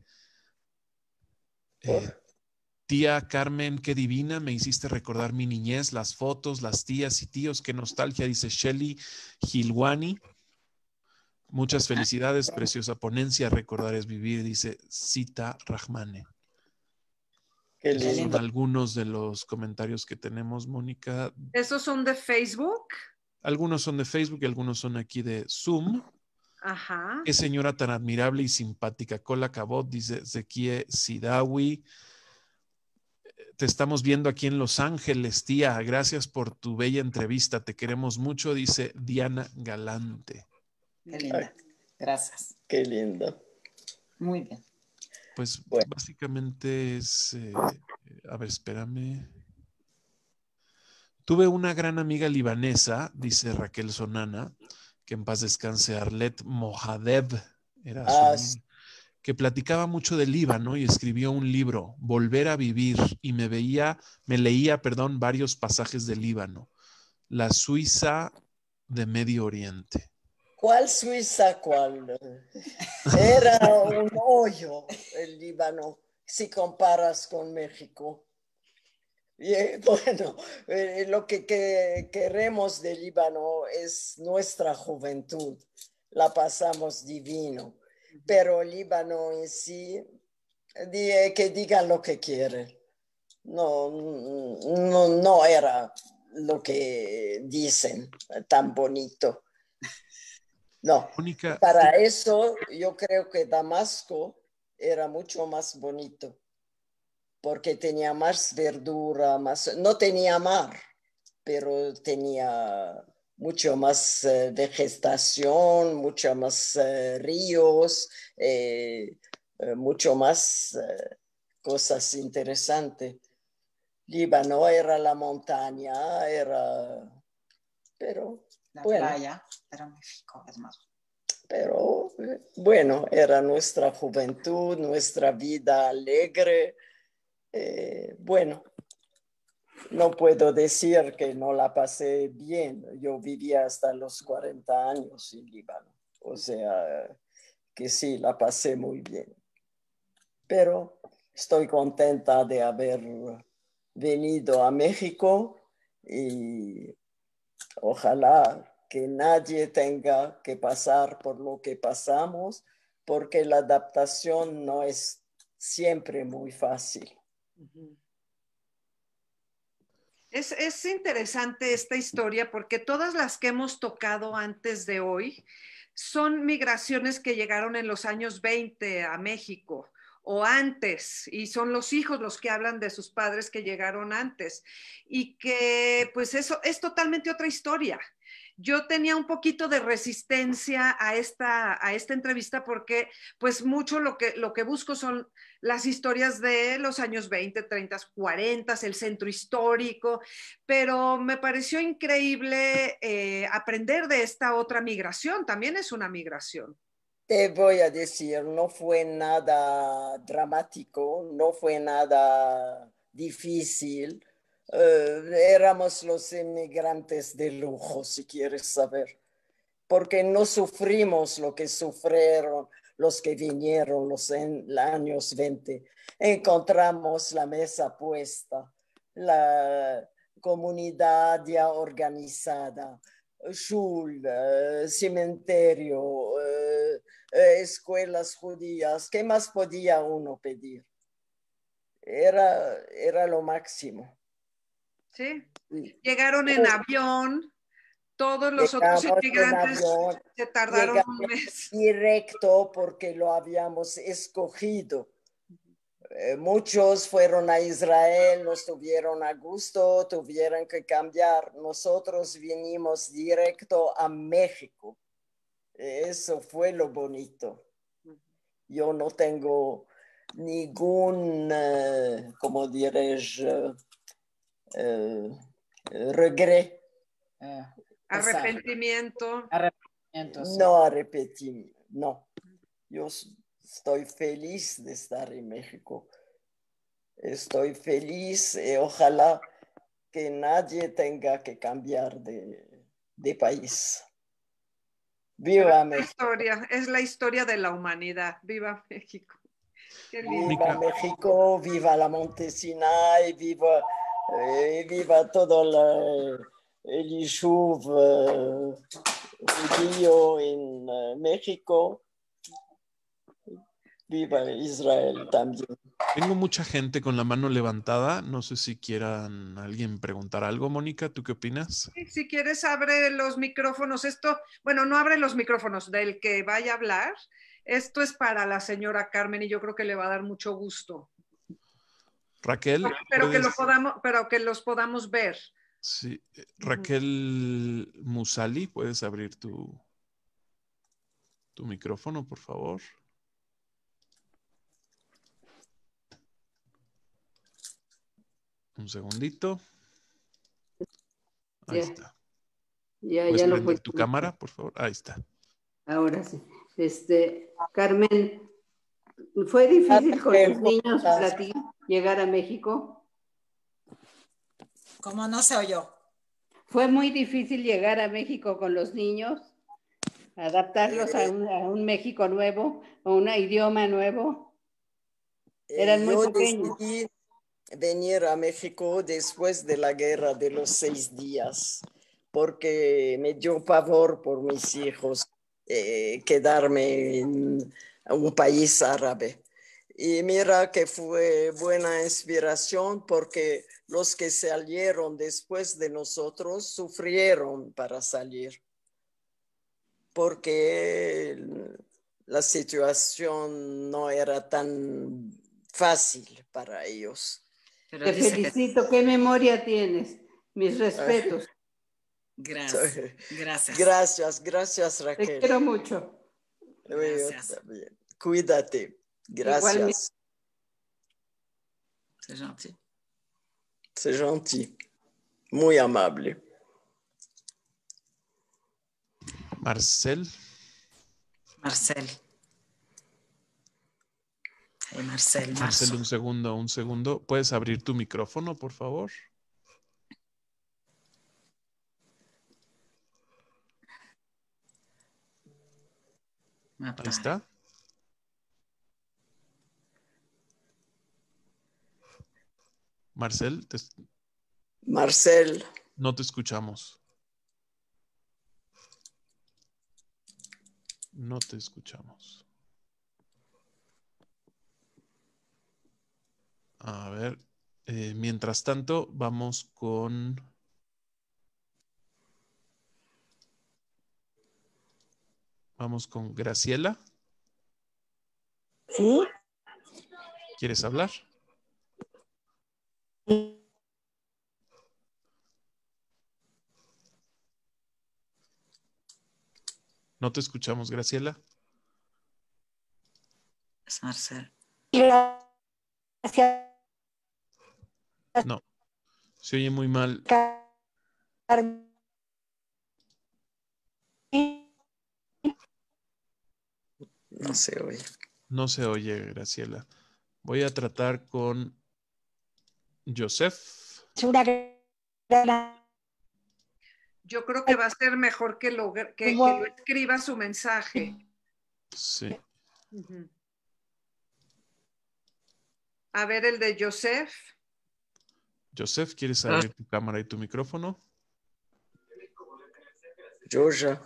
Tía Carmen, qué divina, me hiciste recordar mi niñez, las fotos, las tías y tíos, qué nostalgia, dice Shelly Gilwani. Muchas felicidades, preciosa ponencia, recordar es vivir, dice Sita Rahmane. Esos son algunos de los comentarios que tenemos, Mónica. ¿Esos son de Facebook? Algunos son de Facebook y algunos son aquí de Zoom. Ajá. Qué señora tan admirable y simpática. Cola Cabot, dice Zekie Sidawi. Te estamos viendo aquí en Los Ángeles, tía. Gracias por tu bella entrevista. Te queremos mucho, dice Diana Galante. Qué linda. Gracias. Qué lindo. Muy bien. Pues básicamente es... a ver, espérame. Tuve una gran amiga libanesa, dice Raquel Sonana, que en paz descanse, Arlet Mohadev, era su nombre, que platicaba mucho del Líbano y escribió un libro, Volver a Vivir, y me leía, varios pasajes del Líbano, la Suiza de Medio Oriente. ¿Cuál Suiza? ¿Cuál? Era un hoyo el Líbano, si comparas con México. Y, bueno, lo que queremos del Líbano es nuestra juventud. La pasamos divino. Pero el Líbano en sí, que digan lo que quieren. No era lo que dicen tan bonito. No, Mónica, para eso yo creo que Damasco era mucho más bonito, porque tenía más verdura, no tenía mar, pero tenía mucho más vegetación, mucho más ríos, mucho más cosas interesantes. Líbano era la montaña, pero La bueno. playa, pero México es más. Pero bueno, era nuestra juventud, nuestra vida alegre. Bueno, no puedo decir que no la pasé bien. Yo vivía hasta los 40 años en Líbano. O sea, que sí, la pasé muy bien. Pero estoy contenta de haber venido a México y ojalá que nadie tenga que pasar por lo que pasamos, porque la adaptación no es siempre muy fácil. Es interesante esta historia porque todas las que hemos tocado antes de hoy son migraciones que llegaron en los años 20 a México o antes, y son los hijos los que hablan de sus padres que llegaron antes, y que pues eso es totalmente otra historia. Yo tenía un poquito de resistencia a esta entrevista porque pues mucho lo que busco son las historias de los años 20, 30, 40, el centro histórico, pero me pareció increíble aprender de esta otra migración, también es una migración. Te voy a decir, no fue nada dramático, no fue nada difícil. Éramos los inmigrantes de lujo, si quieres saber, porque no sufrimos lo que sufrieron los que vinieron los años 20. Encontramos la mesa puesta, la comunidad ya organizada, shul, cementerio, escuelas judías. ¿Qué más podía uno pedir? Era lo máximo. ¿Sí? Llegaron en avión, todos los otros Llegamos en inmigrantes avión, se tardaron un llegamos mes. directo porque lo habíamos escogido. Muchos fueron a Israel, no estuvieron a gusto, tuvieron que cambiar. Nosotros vinimos directo a México. Eso fue lo bonito. Yo no tengo ningún, como diré, regret. Arrepentimiento. Arrepentimiento, sí. No repetir, no. Yo estoy feliz de estar en México. Estoy feliz y ojalá que nadie tenga que cambiar de país. Viva México. Es la historia de la humanidad. Viva México. Qué lindo. Viva México, viva la Montesinay, viva todo el Yishuv judío en México. Viva Israel también. Tengo mucha gente con la mano levantada. No sé si quieran alguien preguntar algo. Mónica, ¿tú qué opinas? Si quieres, abre los micrófonos. Bueno, no abre los micrófonos del que vaya a hablar. Esto es para la señora Carmen y yo creo que le va a dar mucho gusto. Raquel, pero que los podamos ver. Sí. Raquel Musali, ¿puedes abrir tu micrófono, por favor? Un segundito. Ahí Ya. está. Ya, ¿Puedes ya lo prender puedo. tu cámara, por favor? Ahí está. Ahora sí. Carmen, ¿fue difícil con los niños para ti llegar a México? ¿Cómo no se oyó? ¿Fue muy difícil llegar a México con los niños? ¿Adaptarlos a un México nuevo, a un idioma nuevo? Eran muy Yo pequeños. decidí venir a México después de la guerra de los 6 días, porque me dio pavor por mis hijos quedarme en un país árabe. Y mira que fue buena inspiración porque los que salieron después de nosotros sufrieron para salir, porque la situación no era tan fácil para ellos. Pero Te dice felicito, qué memoria tienes. Mis respetos. Gracias. Gracias. Gracias Te Raquel. quiero mucho. Gracias. Yo también. Cuídate. Gracias. Igualmente. C'est gentil. C'est gentil. Muy amable. Marcel. Marcel. Hey, Marcel. Marcel, Marzo. un segundo. ¿Puedes abrir tu micrófono, por favor? Ahí está. Marcel, Marcel. no te escuchamos. No te escuchamos. A ver, mientras tanto, vamos con Graciela. Sí. ¿Quieres hablar? No te escuchamos, Graciela. Es Marcel. Gracias. No, se oye muy mal. Carmen. No se oye. No se oye, Graciela. Voy a tratar con Joseph. Es una gran... Yo creo que va a ser mejor que lo escriba su mensaje. Sí. Uh-huh. A ver el de Joseph. Joseph, ¿quieres abrir tu cámara y tu micrófono? Yo ya.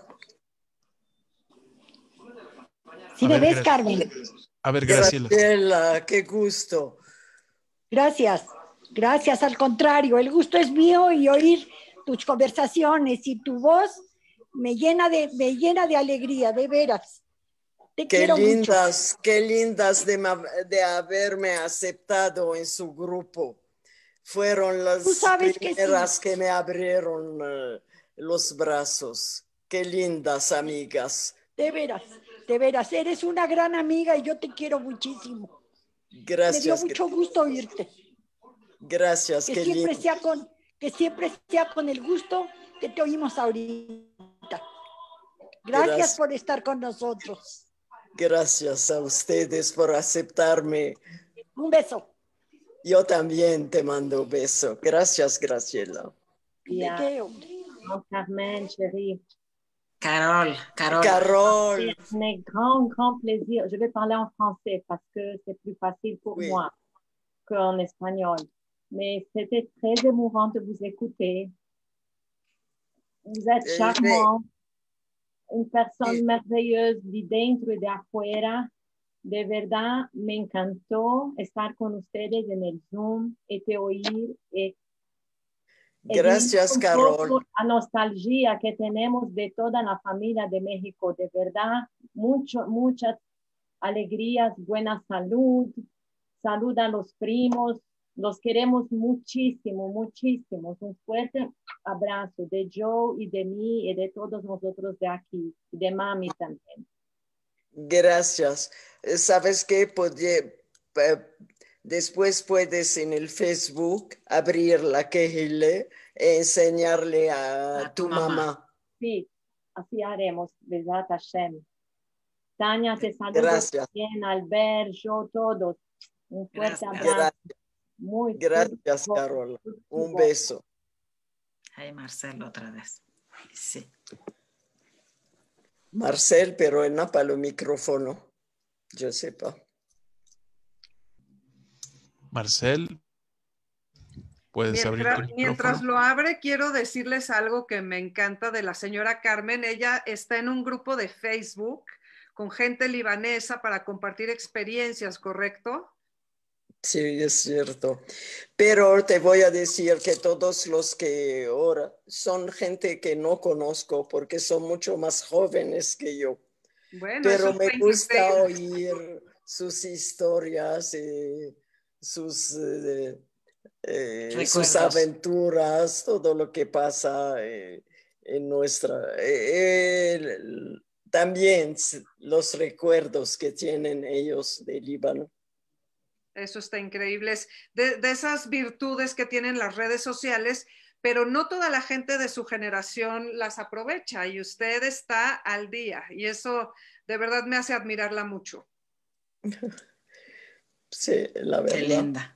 ¿Sí me ves, Carmen? A ver, Graciela. Graciela, qué gusto. Gracias. Gracias, al contrario. El gusto es mío y oír tus conversaciones y tu voz me llena de alegría, de veras. Te quiero mucho. Qué lindas de haberme aceptado en su grupo. Fueron las primeras que me abrieron los brazos. Qué lindas amigas. De veras, eres una gran amiga y yo te quiero muchísimo. Gracias. Me dio mucho gusto oírte. Gracias, que siempre sea con el gusto que te oímos ahorita. Gracias por estar con nosotros. Gracias a ustedes por aceptarme. Un beso. Yo también te mando un beso. Gracias, Graciela. ¿De qué, hombre? Carmen, chérie. Carole. C'est un grand plaisir. Je vais parler en français parce que c'est plus facile pour moi qu'en espagnol. Mais c'était très émouvant de vous écouter. Vous êtes charmant, une personne merveilleuse de dentro y de afuera. De verdad, me encantó estar con ustedes en el Zoom y te oír. Gracias, Carol. La nostalgia que tenemos de toda la familia de México, de verdad, muchas alegrías, buena salud, salud a los primos, los queremos muchísimo, muchísimo. Un fuerte abrazo de Joe y de mí y de todos nosotros de aquí, y de mami también. Gracias. ¿Sabes qué? Después puedes en el Facebook abrir la Kehile e enseñarle a tu mamá. Sí, así haremos, Besat Hashem. Tania, te saludo Gracias. bien, Albert, yo, todos. Un fuerte abrazo. Gracias. Muy Gracias, fructífero, Carola. Un fructífero. beso. Ay, Marcel, otra vez. Sí. Marcel, pero él no para el micrófono. Yo sepa. Marcel, puedes abrir tu Mientras micrófono. lo abre, quiero decirles algo que me encanta de la señora Carmen. Ella está en un grupo de Facebook con gente libanesa para compartir experiencias, ¿correcto? Sí, es cierto. Pero te voy a decir que todos los que ahora son gente que no conozco porque son mucho más jóvenes que yo. Bueno, Pero eso me está gusta increíble. oír sus historias, sus Recuerdos. aventuras, todo lo que pasa en nuestra... también los recuerdos que tienen ellos de Líbano. Eso está increíble. Es de esas virtudes que tienen las redes sociales, pero no toda la gente de su generación las aprovecha y usted está al día y eso de verdad me hace admirarla mucho. Sí, la verdad. Qué linda.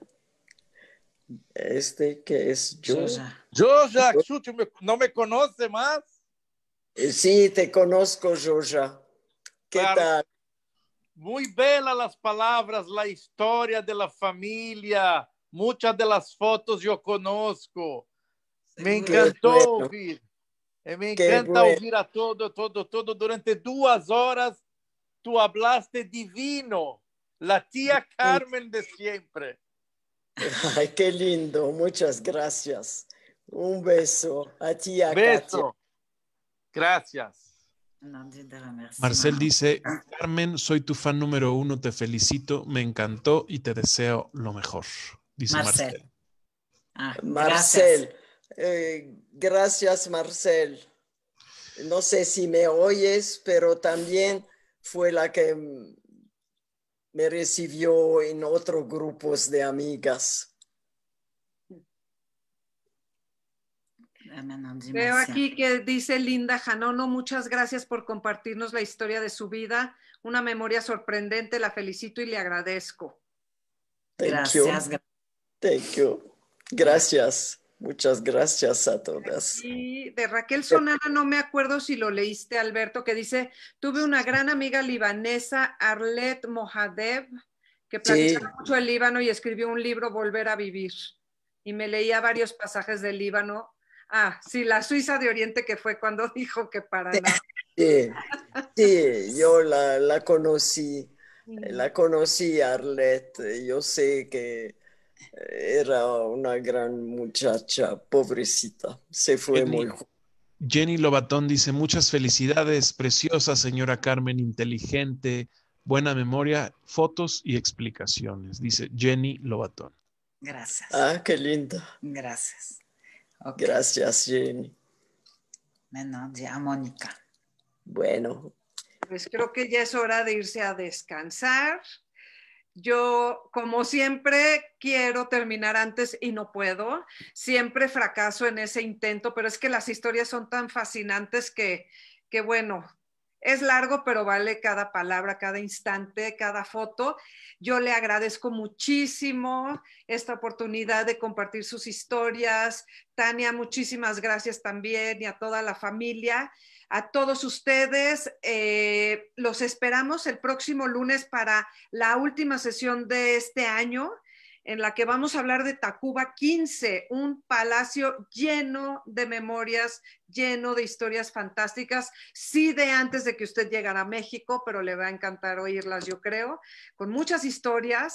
Este que es yo. Joja, ¿no me conoce más? Sí, te conozco, Joja. ¿Qué Claro. tal? Muy bela las palabras, la historia de la familia, muchas de las fotos yo conozco. Me encantó bueno. oír. Me Qué encanta bueno. oír a todo. Durante 2 horas tú hablaste divino. La tía Carmen de siempre. Ay, qué lindo. Muchas gracias. Un beso a ti, a Beso. Katia. Gracias. Marcel dice, Carmen, soy tu fan número 1, te felicito, me encantó y te deseo lo mejor. Dice Marcel. Marcel, gracias, Marcel. No sé si me oyes, pero también fue la que me recibió en otros grupos de amigas. Veo aquí que dice Linda Janono, muchas gracias por compartirnos la historia de su vida, una memoria sorprendente, la felicito y le agradezco. Gracias. Thank you. Gracias. Muchas gracias a todas. Y de Raquel Sonana, no me acuerdo si lo leíste, Alberto, que dice, tuve una gran amiga libanesa, Arlet Mohadev, que platicaba mucho el Líbano y escribió un libro, Volver a Vivir. Y me leía varios pasajes del Líbano. Ah, sí, la Suiza de Oriente, que fue cuando dijo que para nada. Sí, yo la conocí. La conocí, Arlet. Yo sé que era una gran muchacha, pobrecita. Se fue muy joven. Jenny Lobatón dice, muchas felicidades, preciosa señora Carmen, inteligente, buena memoria, fotos y explicaciones, dice Jenny Lobatón. Gracias. Ah, qué linda. Gracias. Okay. Gracias, Jenny. Maintenant, ya Mónica. Bueno. Pues creo que ya es hora de irse a descansar. Yo, como siempre, quiero terminar antes y no puedo. Siempre fracaso en ese intento, pero es que las historias son tan fascinantes que bueno, es largo, pero vale cada palabra, cada instante, cada foto. Yo le agradezco muchísimo esta oportunidad de compartir sus historias. Tania, muchísimas gracias también y a toda la familia. A todos ustedes, los esperamos el próximo lunes para la última sesión de este año, en la que vamos a hablar de Tacuba 15, un palacio lleno de memorias, lleno de historias fantásticas, sí de antes de que usted llegara a México, pero le va a encantar oírlas, yo creo, con muchas historias.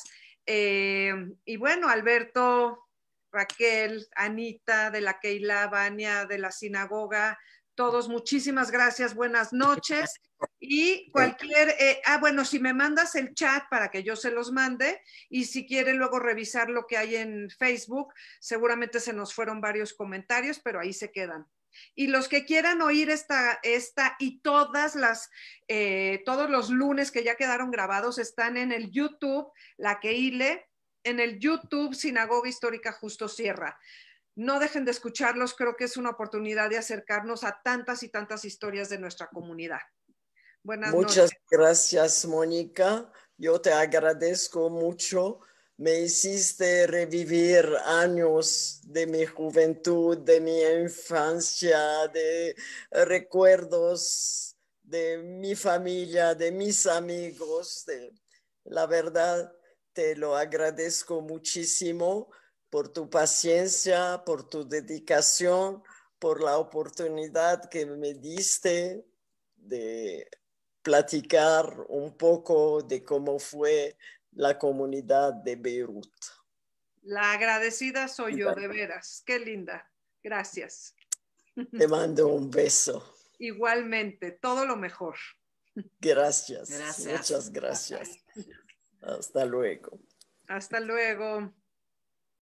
Y bueno, Alberto, Raquel, Anita, de la Keilah, Vania, de la sinagoga, todos, muchísimas gracias, buenas noches. Y cualquier, bueno, si me mandas el chat para que yo se los mande, y si quieren luego revisar lo que hay en Facebook, seguramente se nos fueron varios comentarios, pero ahí se quedan. Y los que quieran oír esta y todas todos los lunes que ya quedaron grabados están en el YouTube, la Kehile, en el YouTube Sinagoga Histórica Justo Sierra. No dejen de escucharlos, creo que es una oportunidad de acercarnos a tantas y tantas historias de nuestra comunidad. Buenas Muchas noches. gracias, Mónica. Yo te agradezco mucho. Me hiciste revivir años de mi juventud, de mi infancia, de recuerdos de mi familia, de mis amigos. La verdad, te lo agradezco muchísimo por tu paciencia, por tu dedicación, por la oportunidad que me diste de platicar un poco de cómo fue la comunidad de Beirut. La agradecida soy yo, de veras. Qué linda. Gracias. Te mando un beso. Igualmente, todo lo mejor. Gracias. Gracias. Muchas gracias. Hasta luego. Hasta luego.